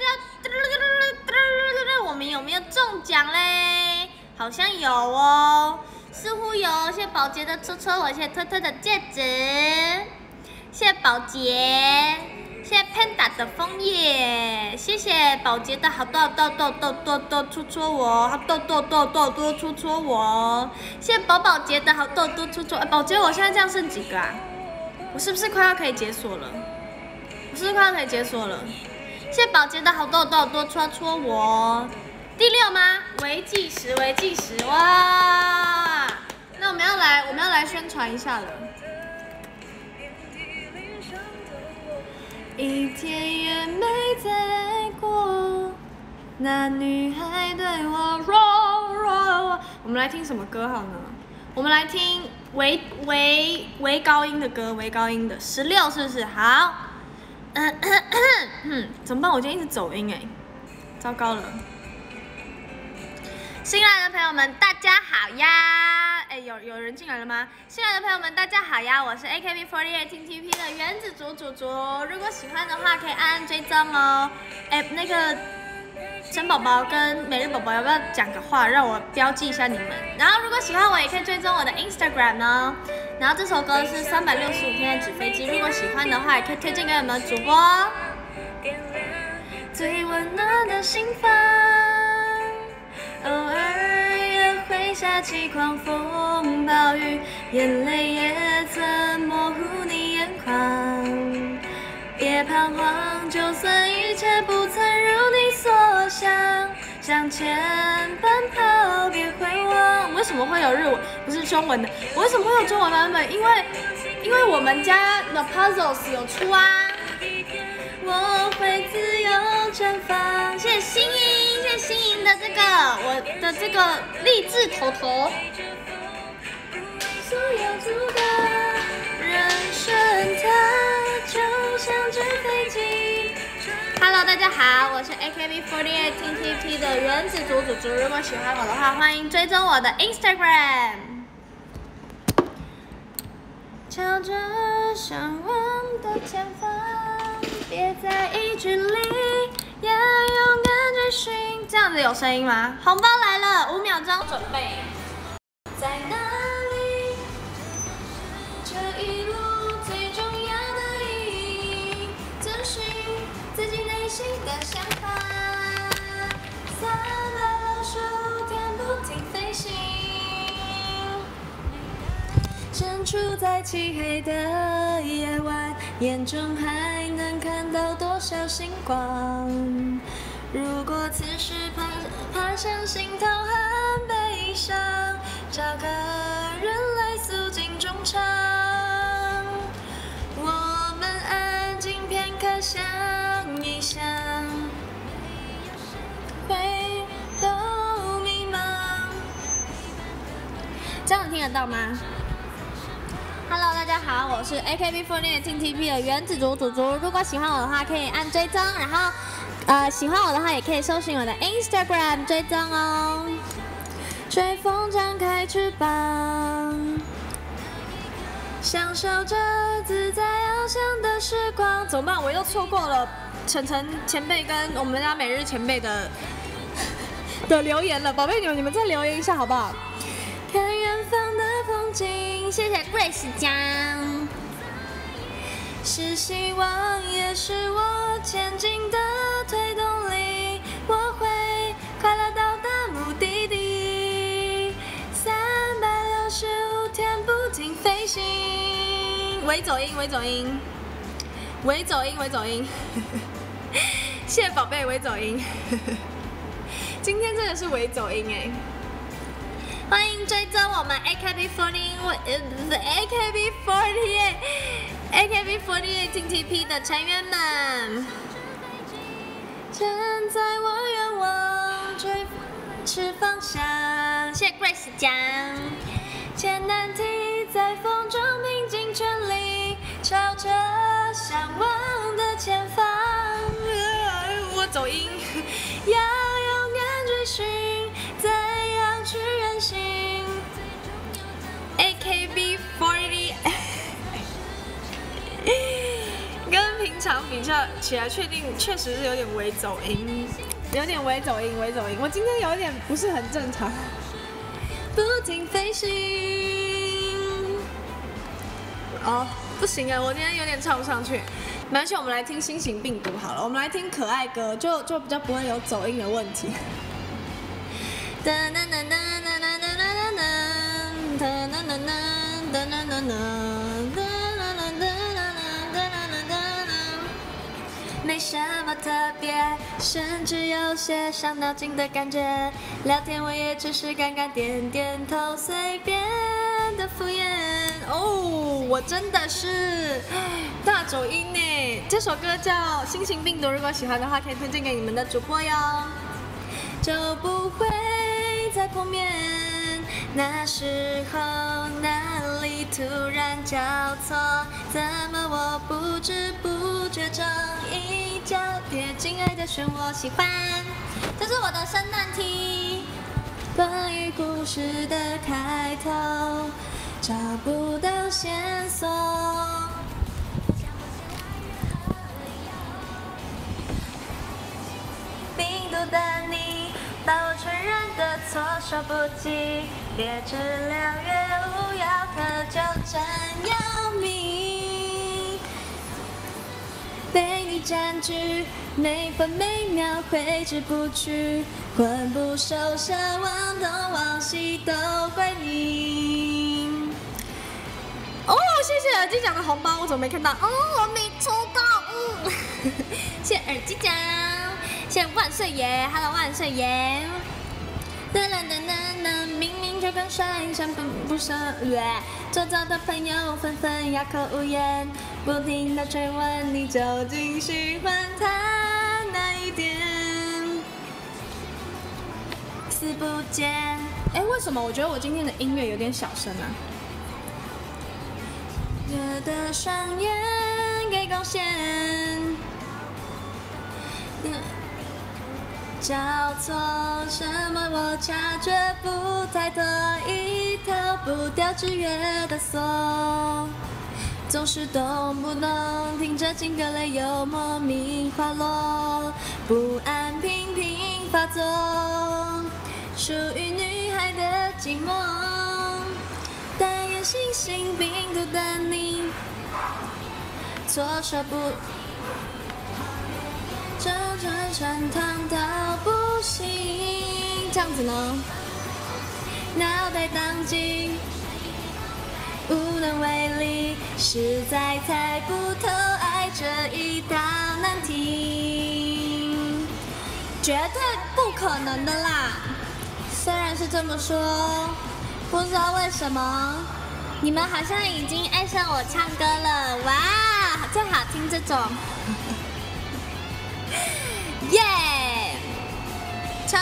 家，我们有没有中奖嘞？好像有哦，似乎有。谢谢宝洁的戳我，谢谢特的戒指，谢谢宝洁，谢谢 Panda 的枫叶，谢谢宝洁的好多戳我，好多戳我，谢谢宝洁的好多戳我。宝洁，我现在这样剩几个啊？我是不是快要可以解锁了？谢谢宝洁的好多戳我。第6吗？微计时，哇！那我们要来宣传一下了。一天也没再过，那女孩对我说。我们来听什么歌好呢？ 我们来听微高音的歌，微高音的16是不是？好，怎么办？我今天一直走音哎，糟糕了。新来的朋友们，大家好呀！哎，有人进来了吗？新来的朋友们，大家好呀！我是 AKB48 TTP 的原子组组组，如果喜欢的话，可以按追踪哦。哎，那个珍宝宝跟每日宝宝要不要讲个话，让我标记一下你们？然后如果喜欢我，也可以追踪我的 Instagram 哦。然后这首歌是365天的纸飞机，如果喜欢的话，也可以推荐给你们主播哦。最温暖的心房。偶尔也会下起狂风暴雨，眼泪也曾模糊你眼眶。别彷徨，就算一切不曾如你所想，向前奔跑，别回望。为什么会有日文？不是中文的。为什么会有中文版本？因为我们家的 Puzzles 有出啊。我会自由绽放。谢谢新颖，谢谢新颖的我的这个励志头头。所有阻挡，人生它就像纸飞机。Hello， 大家好，我是 AKB48 TTP 的原子组组组。如果喜欢我的话，欢迎追踪我的 Instagram。朝着向往的前方。别在意距离，要勇敢追寻。这样子有声音吗？红包来了，5秒钟准备。在哪里？这一路最重要的意义，遵循自己内心的想法。365天不停飞行，身处在漆黑的夜晚，眼中还能看到多少星光？如果此时爬上心头很悲伤，找个人来诉尽衷肠。我们安静片刻，想一想，会都迷茫。这样听得到吗？Hello， 大家好，我是 AKB48 TTP 的原子组组组。如果喜欢我的话，可以按追踪，然后喜欢我的话，也可以搜寻我的 Instagram 追踪哦。随风张开翅膀，享受着自在翱翔的时光。怎么办？我又错过了晨晨前辈跟我们家每日前辈的留言了，宝贝你们再留言一下好不好？看远方的风景，谢谢 Grace 酱。是希望，也是我前进的推动力。我会快乐到达目的地，365天不停飞行。微走音，微走音，微走音，微走音。谢谢宝贝，微走音。今天真的是微走音哎。欢迎追踪我们 AKB48 TTP 的成员们。站在我愿望追持方向，谢谢 Grace 酱。艰难题在风中拼尽全力，朝着向往的前方。我走音，要勇敢追寻，怎样去远行 ？AKB48 跟平常比较起来，确实是有点微走音，有点微走音，微走音。我今天有一点不是很正常。不停飞行。哦，不行啊，我今天有点唱不上去。没关系，我们来听新型病毒好了。我们来听可爱歌，就比较不会有走音的问题。没什么特别，甚至有些伤脑筋的感觉。聊天我也只是敢敢点点头，随便的敷衍。哦，我真的是大走音呢。这首歌叫《新型病毒》，如果喜欢的话，可以推荐给你们的主播哟。就不会再碰面， 那时候哪里突然交错？怎么我不知不觉中一脚跌进爱的漩涡？喜欢，这是我的圣诞题。关于故事的开头，找不到线索。病毒的你，把我承认的措手不及，越治疗越无药可救，真要命。被你占据，每分每秒挥之不去，魂不守舍，往东往西都归你。哦，谢谢耳机奖的红包，我怎么没看到？哦，我没抽到。谢谢耳机奖，谢谢万岁爷 ，Hello 万岁爷。噔噔噔噔噔，明明就跟上相不上约，周遭的朋友纷纷哑口无言，不停地追问你究竟喜欢他哪一点？视不见。哎，为什么我觉得我今天的音乐有点小声啊？我的双眼给贡献。交错什么？我察觉不太多，一条不掉制约的锁，总是动不动听着情歌泪又莫名滑落，不安频频发作，属于女孩的寂寞。但愿星星病毒的你，措手不。这串烫到不行，这样子呢？脑袋当机，无能为力，实在猜不透爱这一道难题，绝对不可能的啦！虽然是这么说，不知道为什么，你们好像已经爱上我唱歌了，哇，最好听这种。耶！超！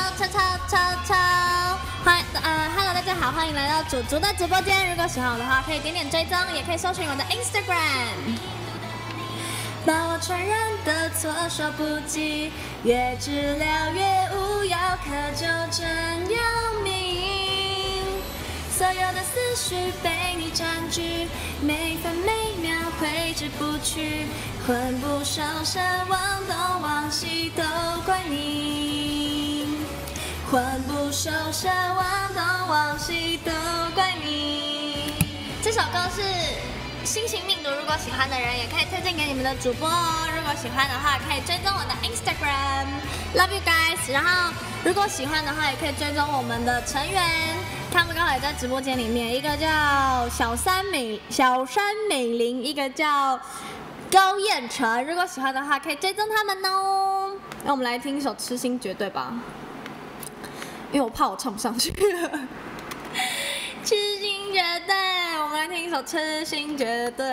欢迎，Hello， 大家好，欢迎来到祖祖的直播间。如果喜欢我的话，可以点点追踪，也可以搜寻我的 Instagram。把我承认的措手不及，越治疗越无药可救，真要命。所有的思绪被你占据，每分每秒挥之不去，魂不守舍，往东往西都怪你，魂不守舍，往东往西都怪你。这首歌是新型病毒，如果喜欢的人也可以推荐给你们的主播哦。如果喜欢的话，可以追踪我的 Instagram，Love you guys。然后如果喜欢的话，也可以追踪我们的成员，他们刚好也在直播间里面，一个叫小山美玲，一个叫高彦辰。如果喜欢的话，可以追踪他们哦。那我们来听一首《痴心绝对》吧，因为我怕我唱不上去了。痴心绝对，我们来听一首《痴心绝对》。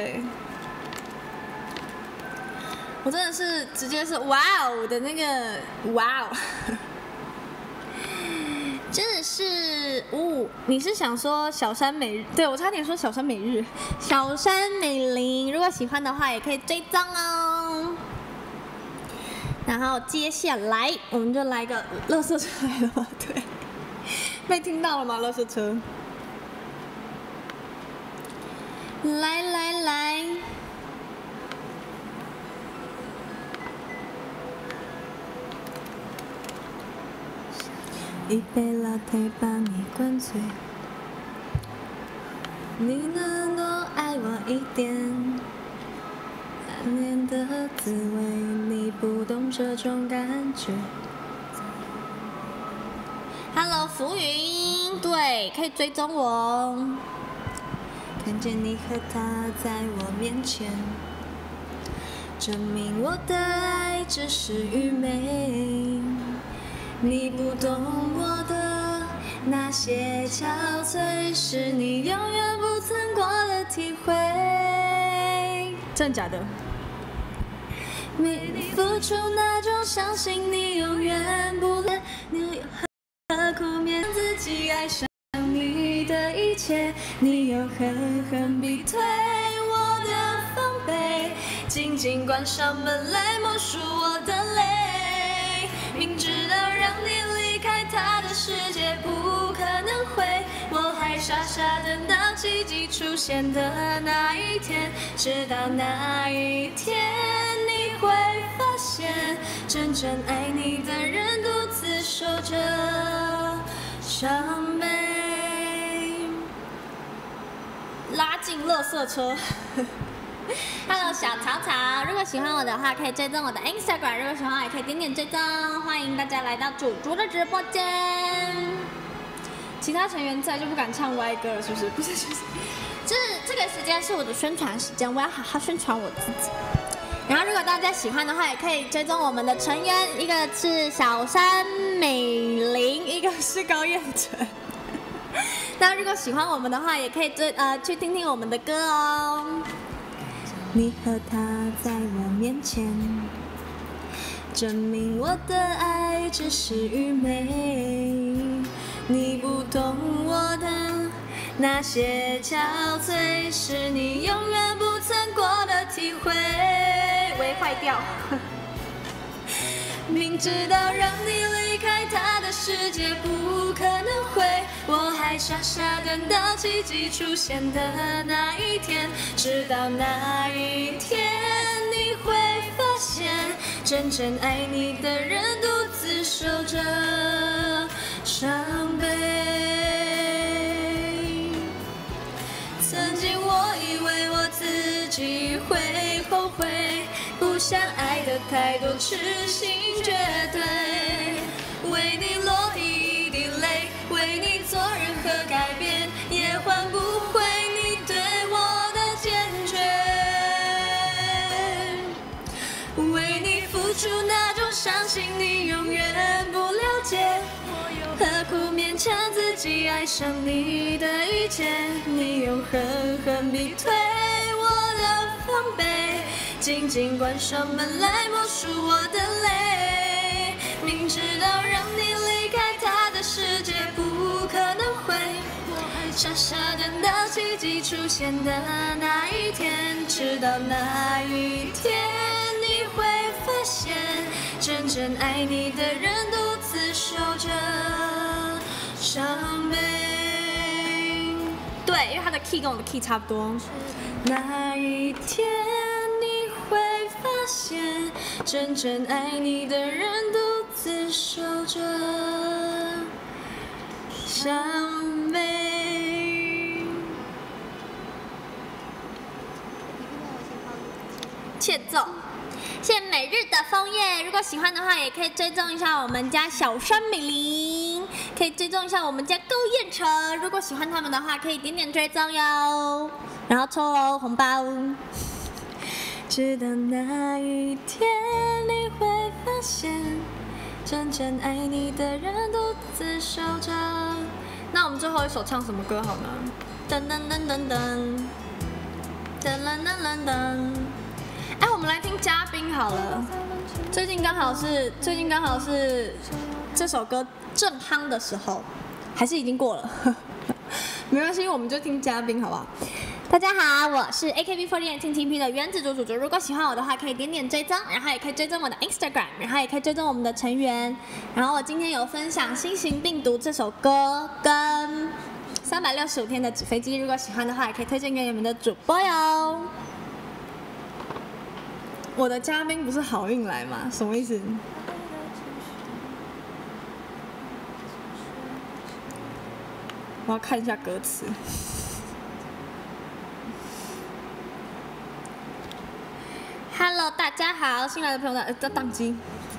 我真的是直接是哇哦的那个哇哦，真的是哦！你是想说小山美日？对，我差点说小山美日，小山美玲。如果喜欢的话，也可以追踪哦。然后接下来我们就来个垃圾车来了吗？对，被听到了吗？垃圾车。来，一杯老铁把你灌醉，你能多爱我一点？暗恋的滋味，你不懂这种感觉。Hello， 浮云，对，可以追踪我哦。看见你和他在我面前，证明我的爱只是愚昧。你不懂我的那些憔悴，是你永远不曾过的体会。真的假的？没你付出那种相信你永远不能，你何苦勉自己爱上你？ 切，你又狠狠逼退我的防备，紧紧关上门来默数我的泪，明知道让你离开他的世界不可能会，我还傻傻等到奇迹出现的那一天，直到那一天你会发现，真正爱你的人独自守着伤悲。拉进垃圾车。Hello， 小草草，如果喜欢我的话，可以追踪我的 Instagram， 如果喜欢也可以点点追踪。欢迎大家来到主厨的直播间。其他成员在就不敢唱歪歌了，是不是？不是，这个时间是我的宣传时间，我要好好宣传我自己。然后，如果大家喜欢的话，也可以追踪我们的成员，一个是小山美玲，一个是高彦辰。那如果喜欢我们的话，也可以去听听我们的歌哦。你和他在我面前，证明我的爱只是愚昧。你不懂我的那些憔悴，是你永远不曾过的体会。喂，坏掉。明知道让你离开他的世界不可能会，我还傻傻等到奇迹出现的那一天，直到那一天你会发现，真正爱你的人独自守着伤悲。曾经我以为我自己会后悔，不想爱的太多，痴心绝对，为你落一滴泪，为你做任何改变，也换不回你对我的坚决，为你付出那种伤心，你永远不了解，何苦勉强自己爱上你的一切，你又狠狠逼退我的防备，紧紧关上门来默数我的泪，明知道让你离开他的世界不可能会，我还傻傻等到奇迹出现的那一天，直到那一天你会发现，真正爱你的人独自守着伤悲。对，因为他的 key 跟我的 key 差不多。那一天你会发现，真正爱你的人独自守着伤悲。欠揍。谢谢每日的枫叶，如果喜欢的话，也可以追踪一下我们家小山美玲，可以追踪一下我们家高彦辰。如果喜欢他们的话，可以点点追踪哟，然后抽哦红包。直到那一天，你会发现，真正爱你的人独自守着。那我们最后一首唱什么歌好呢？噔噔噔噔噔，噔噔噔噔噔。哎，我们来听嘉宾好了。最近刚好是这首歌正夯的时候，还是已经过了？没关系，我们就听嘉宾好不好？大家好，我是 AKB48 TP 的原子主主。如果喜欢我的话，可以点点追踪，然后也可以追踪我的 Instagram， 然后也可以追踪我们的成员。然后我今天有分享《新型病毒》这首歌跟365天的纸飞机，如果喜欢的话，也可以推荐给你们的主播哟。我的嘉宾不是好运来吗？什么意思？我要看一下歌词。Hello， 大家好，新来的朋友在宕机。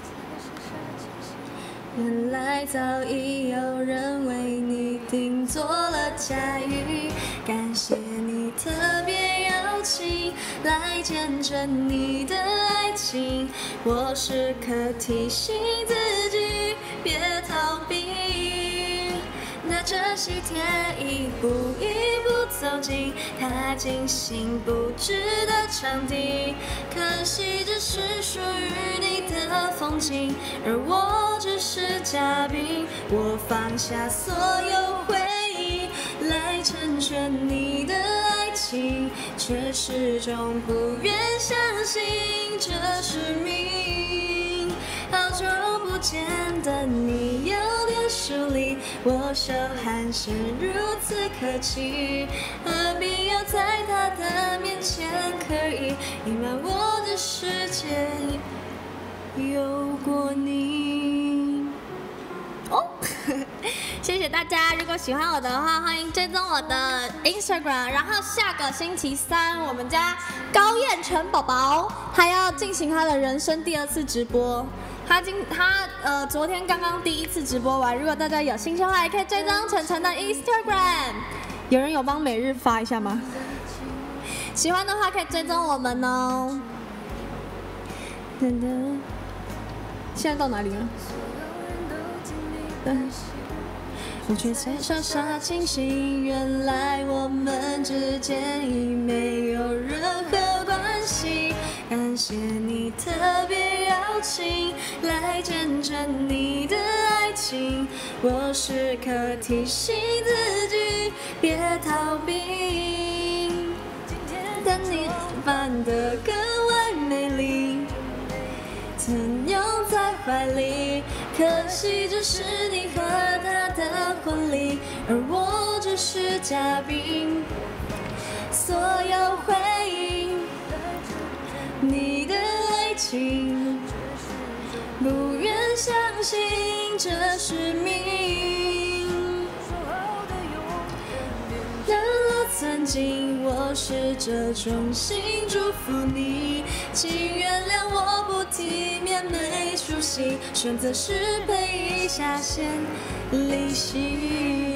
原来早已有人为你定做了假语，感谢你特别邀请来见证你的爱情，我时刻提醒自己别逃避，拿着喜帖一步一步走进他精心布置的场地，可惜这是属于你的风景，而我只是嘉宾，我放下所有回忆来承受真你的爱情，却始终不愿相信这是命。好久不见的你有点疏离，我手寒暄如此客气，何必要在他的面前刻意隐瞒我的世界有过你。哦，谢谢大家！如果喜欢我的话，欢迎追踪我的 Instagram。然后下个星期三，我们家高彦成宝宝还要进行他的人生第2次直播。他昨天刚刚第1次直播完，如果大家有兴趣的话，也可以追踪晨晨的 Instagram。有人有帮每日发一下吗？喜欢的话可以追踪我们哦。噔噔，现在到哪里了？我却傻傻清醒，原来我们之间已没有任何关系。感谢你特别邀请来见证你的爱情，我时刻提醒自己别逃避。但你扮得格外美丽，曾拥在怀里，可惜这是你和他的婚礼，而我只是嘉宾。所有回应你的爱情，不愿相信这是命。认了曾经，我试着衷心祝福你，请原谅我不体面没出息，选择是赔一下先利息。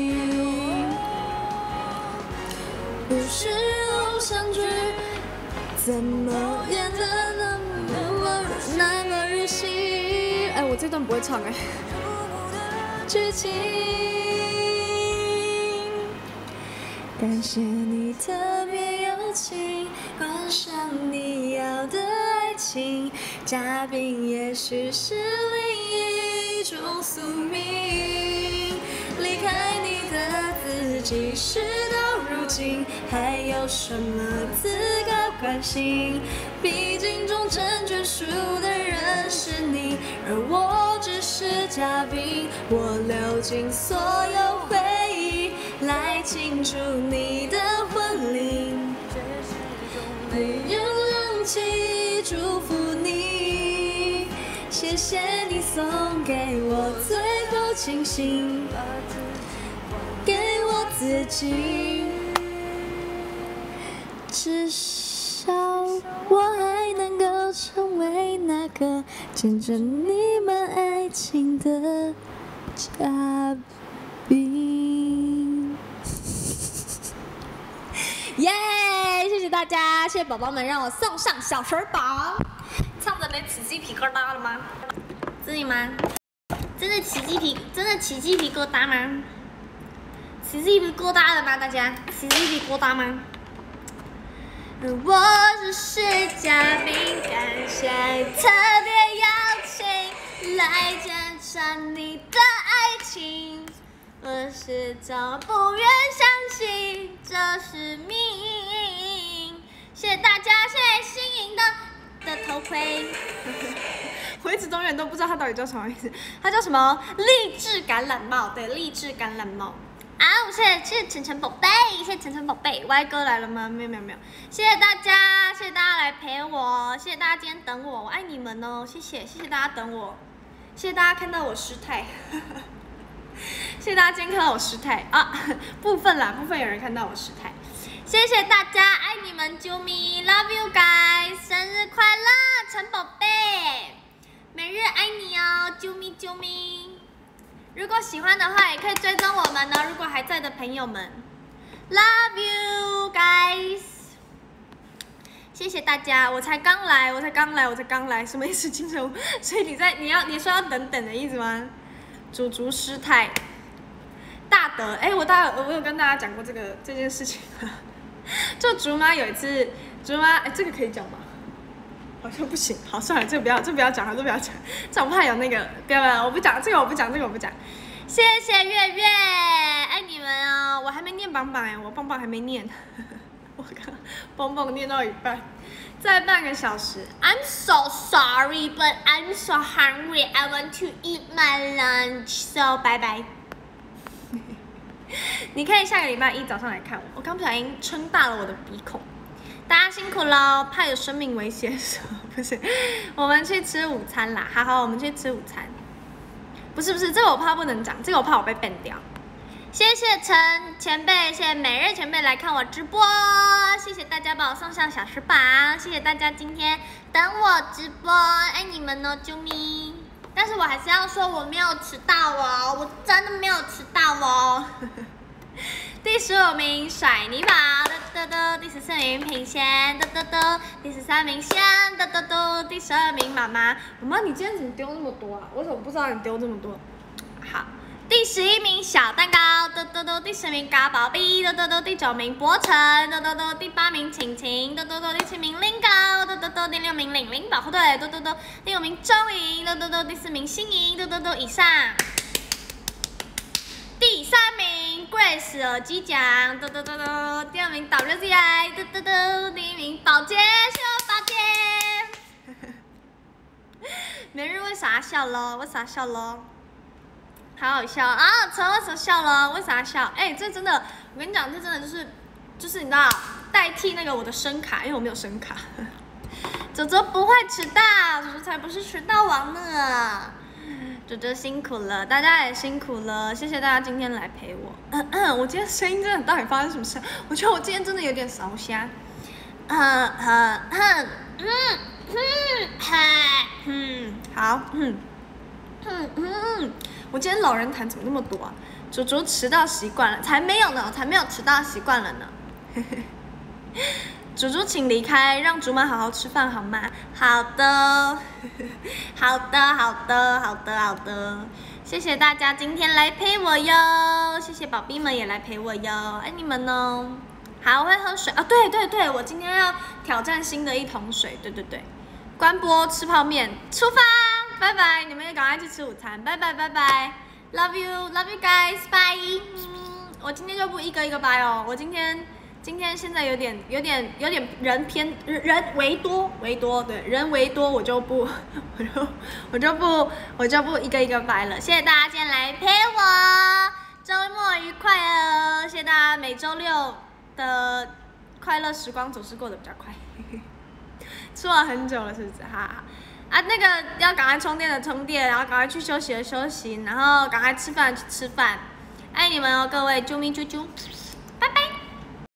不是偶像剧，怎么演得那么日系？哎，我这段不会唱哎。剧情，感谢你特别邀请，观赏你要的爱情，嘉宾也许是另一种宿命。离开你的自己，事到如今还有什么资格关心？毕竟终成眷属的人是你，而我只是嘉宾。我流尽所有回忆来庆祝你的婚礼，没有勇气祝福你。谢谢你送给我最后清醒，给我自己，至少我还能够成为那个见证你们爱情的嘉宾。耶！谢谢大家，谢谢宝宝们让我送上小水榜。唱着没起鸡皮疙瘩了吗？真的吗？真的起鸡皮疙瘩吗？起鸡皮疙瘩了吗？大家起鸡皮疙瘩吗？我只是嘉宾，感谢特别邀请来见证你的爱情，我始终不愿相信这是命。谢谢大家，谢谢新颖的头盔。我一直永远都不知道它到底叫什么名字，它叫什么？励志橄榄帽，对，励志橄榄帽。啊，谢谢晨晨宝贝，谢谢晨晨宝贝。歪哥来了吗？没有，谢谢大家，谢谢大家来陪我，谢谢大家今天等我，我爱你们哦，谢谢大家等我，谢谢大家看到我失态，谢谢大家今天看到我失态啊，部分有人看到我失态，谢谢大家，爱你们，啾咪 ，love you guys， 生日快乐，陈宝贝，每日爱你哦，啾咪。如果喜欢的话，也可以追踪我们哦。如果还在的朋友们 ，Love you guys， 谢谢大家。我才刚来，什么意思？金城武，所以你说要等的意思吗？竹师太，大德，哎，我有跟大家讲过这件事情吗？就竹妈有一次，哎，这个可以讲吗？好像不行，好算了，这不要讲，这我怕有那个，不要，我不讲这个，我不讲。谢谢月月，爱你们哦！我还没念榜。 棒棒哎，我棒棒还没念，我刚棒棒念到一半，再半个小时。I'm so sorry, but I'm so hungry. I want to eat my lunch. So 拜拜。你可以下个礼拜一早上来看我，我刚不小心撑大了我的鼻孔。大家辛苦喽，怕有生命危险是吗？不是，我们去吃午餐啦。好，我们去吃午餐。不是，这个我怕不能讲，这个我怕我被 ban 掉。谢谢陈前辈，谢谢每日前辈来看我直播，谢谢大家帮我送上小时榜，谢谢大家今天等我直播，爱你们哦，啾咪！但是我还是要说我没有迟到哦，我真的没有迟到哦。第15名甩泥宝，第14名品贤，第13名仙，第12名妈妈。妈妈，你今天怎么丢那么多啊？我怎么不知道你丢这么多？好，第11名小蛋糕，第10名嘎宝币，第9名博成，第8名晴晴，第7名林高，第6名领领保护队，第5名周莹，第4名新莹，以上。第3名 Grace 耳机奖，第2名WZI，第1名宝洁，谢谢宝洁。每日为啥笑咯？为啥笑咯？好好笑啊！陈为什么笑了？为啥笑？哎，这真的，我跟你讲，这真的就是你知道，代替那个我的声卡，因为我没有声卡。周周不会迟到，周周才不是迟到王呢。周周辛苦了，大家也辛苦了，谢谢大家今天来陪我。我今天声音真的到底发生什么事？我觉得我今天真的有点烧瞎。好，我今天老人痰怎么那么多啊？周周迟到习惯了，才没有呢，才没有迟到习惯了呢。猪猪请离开，让竹马好好吃饭好吗？好的，好的，谢谢大家今天来陪我哟，谢谢宝贝们也来陪我哟，爱你们哦。好，我会喝水啊，对，我今天要挑战新的一桶水，对，关播吃泡面，出发，拜拜，你们也赶快去吃午餐，拜拜 ，love you guys， bye。我今天就不一个一个拜哦，我今天现在有点人为多，对，人为多我就不一个一个拜了。谢谢大家今天来陪我，周末愉快哦！谢谢大家每周六的快乐时光总是过得比较快。吃完很久了是不是？哈啊，那个要赶快充电的充电，然后赶快去休息的休息，然后赶快吃饭去吃饭。爱你们哦，各位，啾咪啾啾。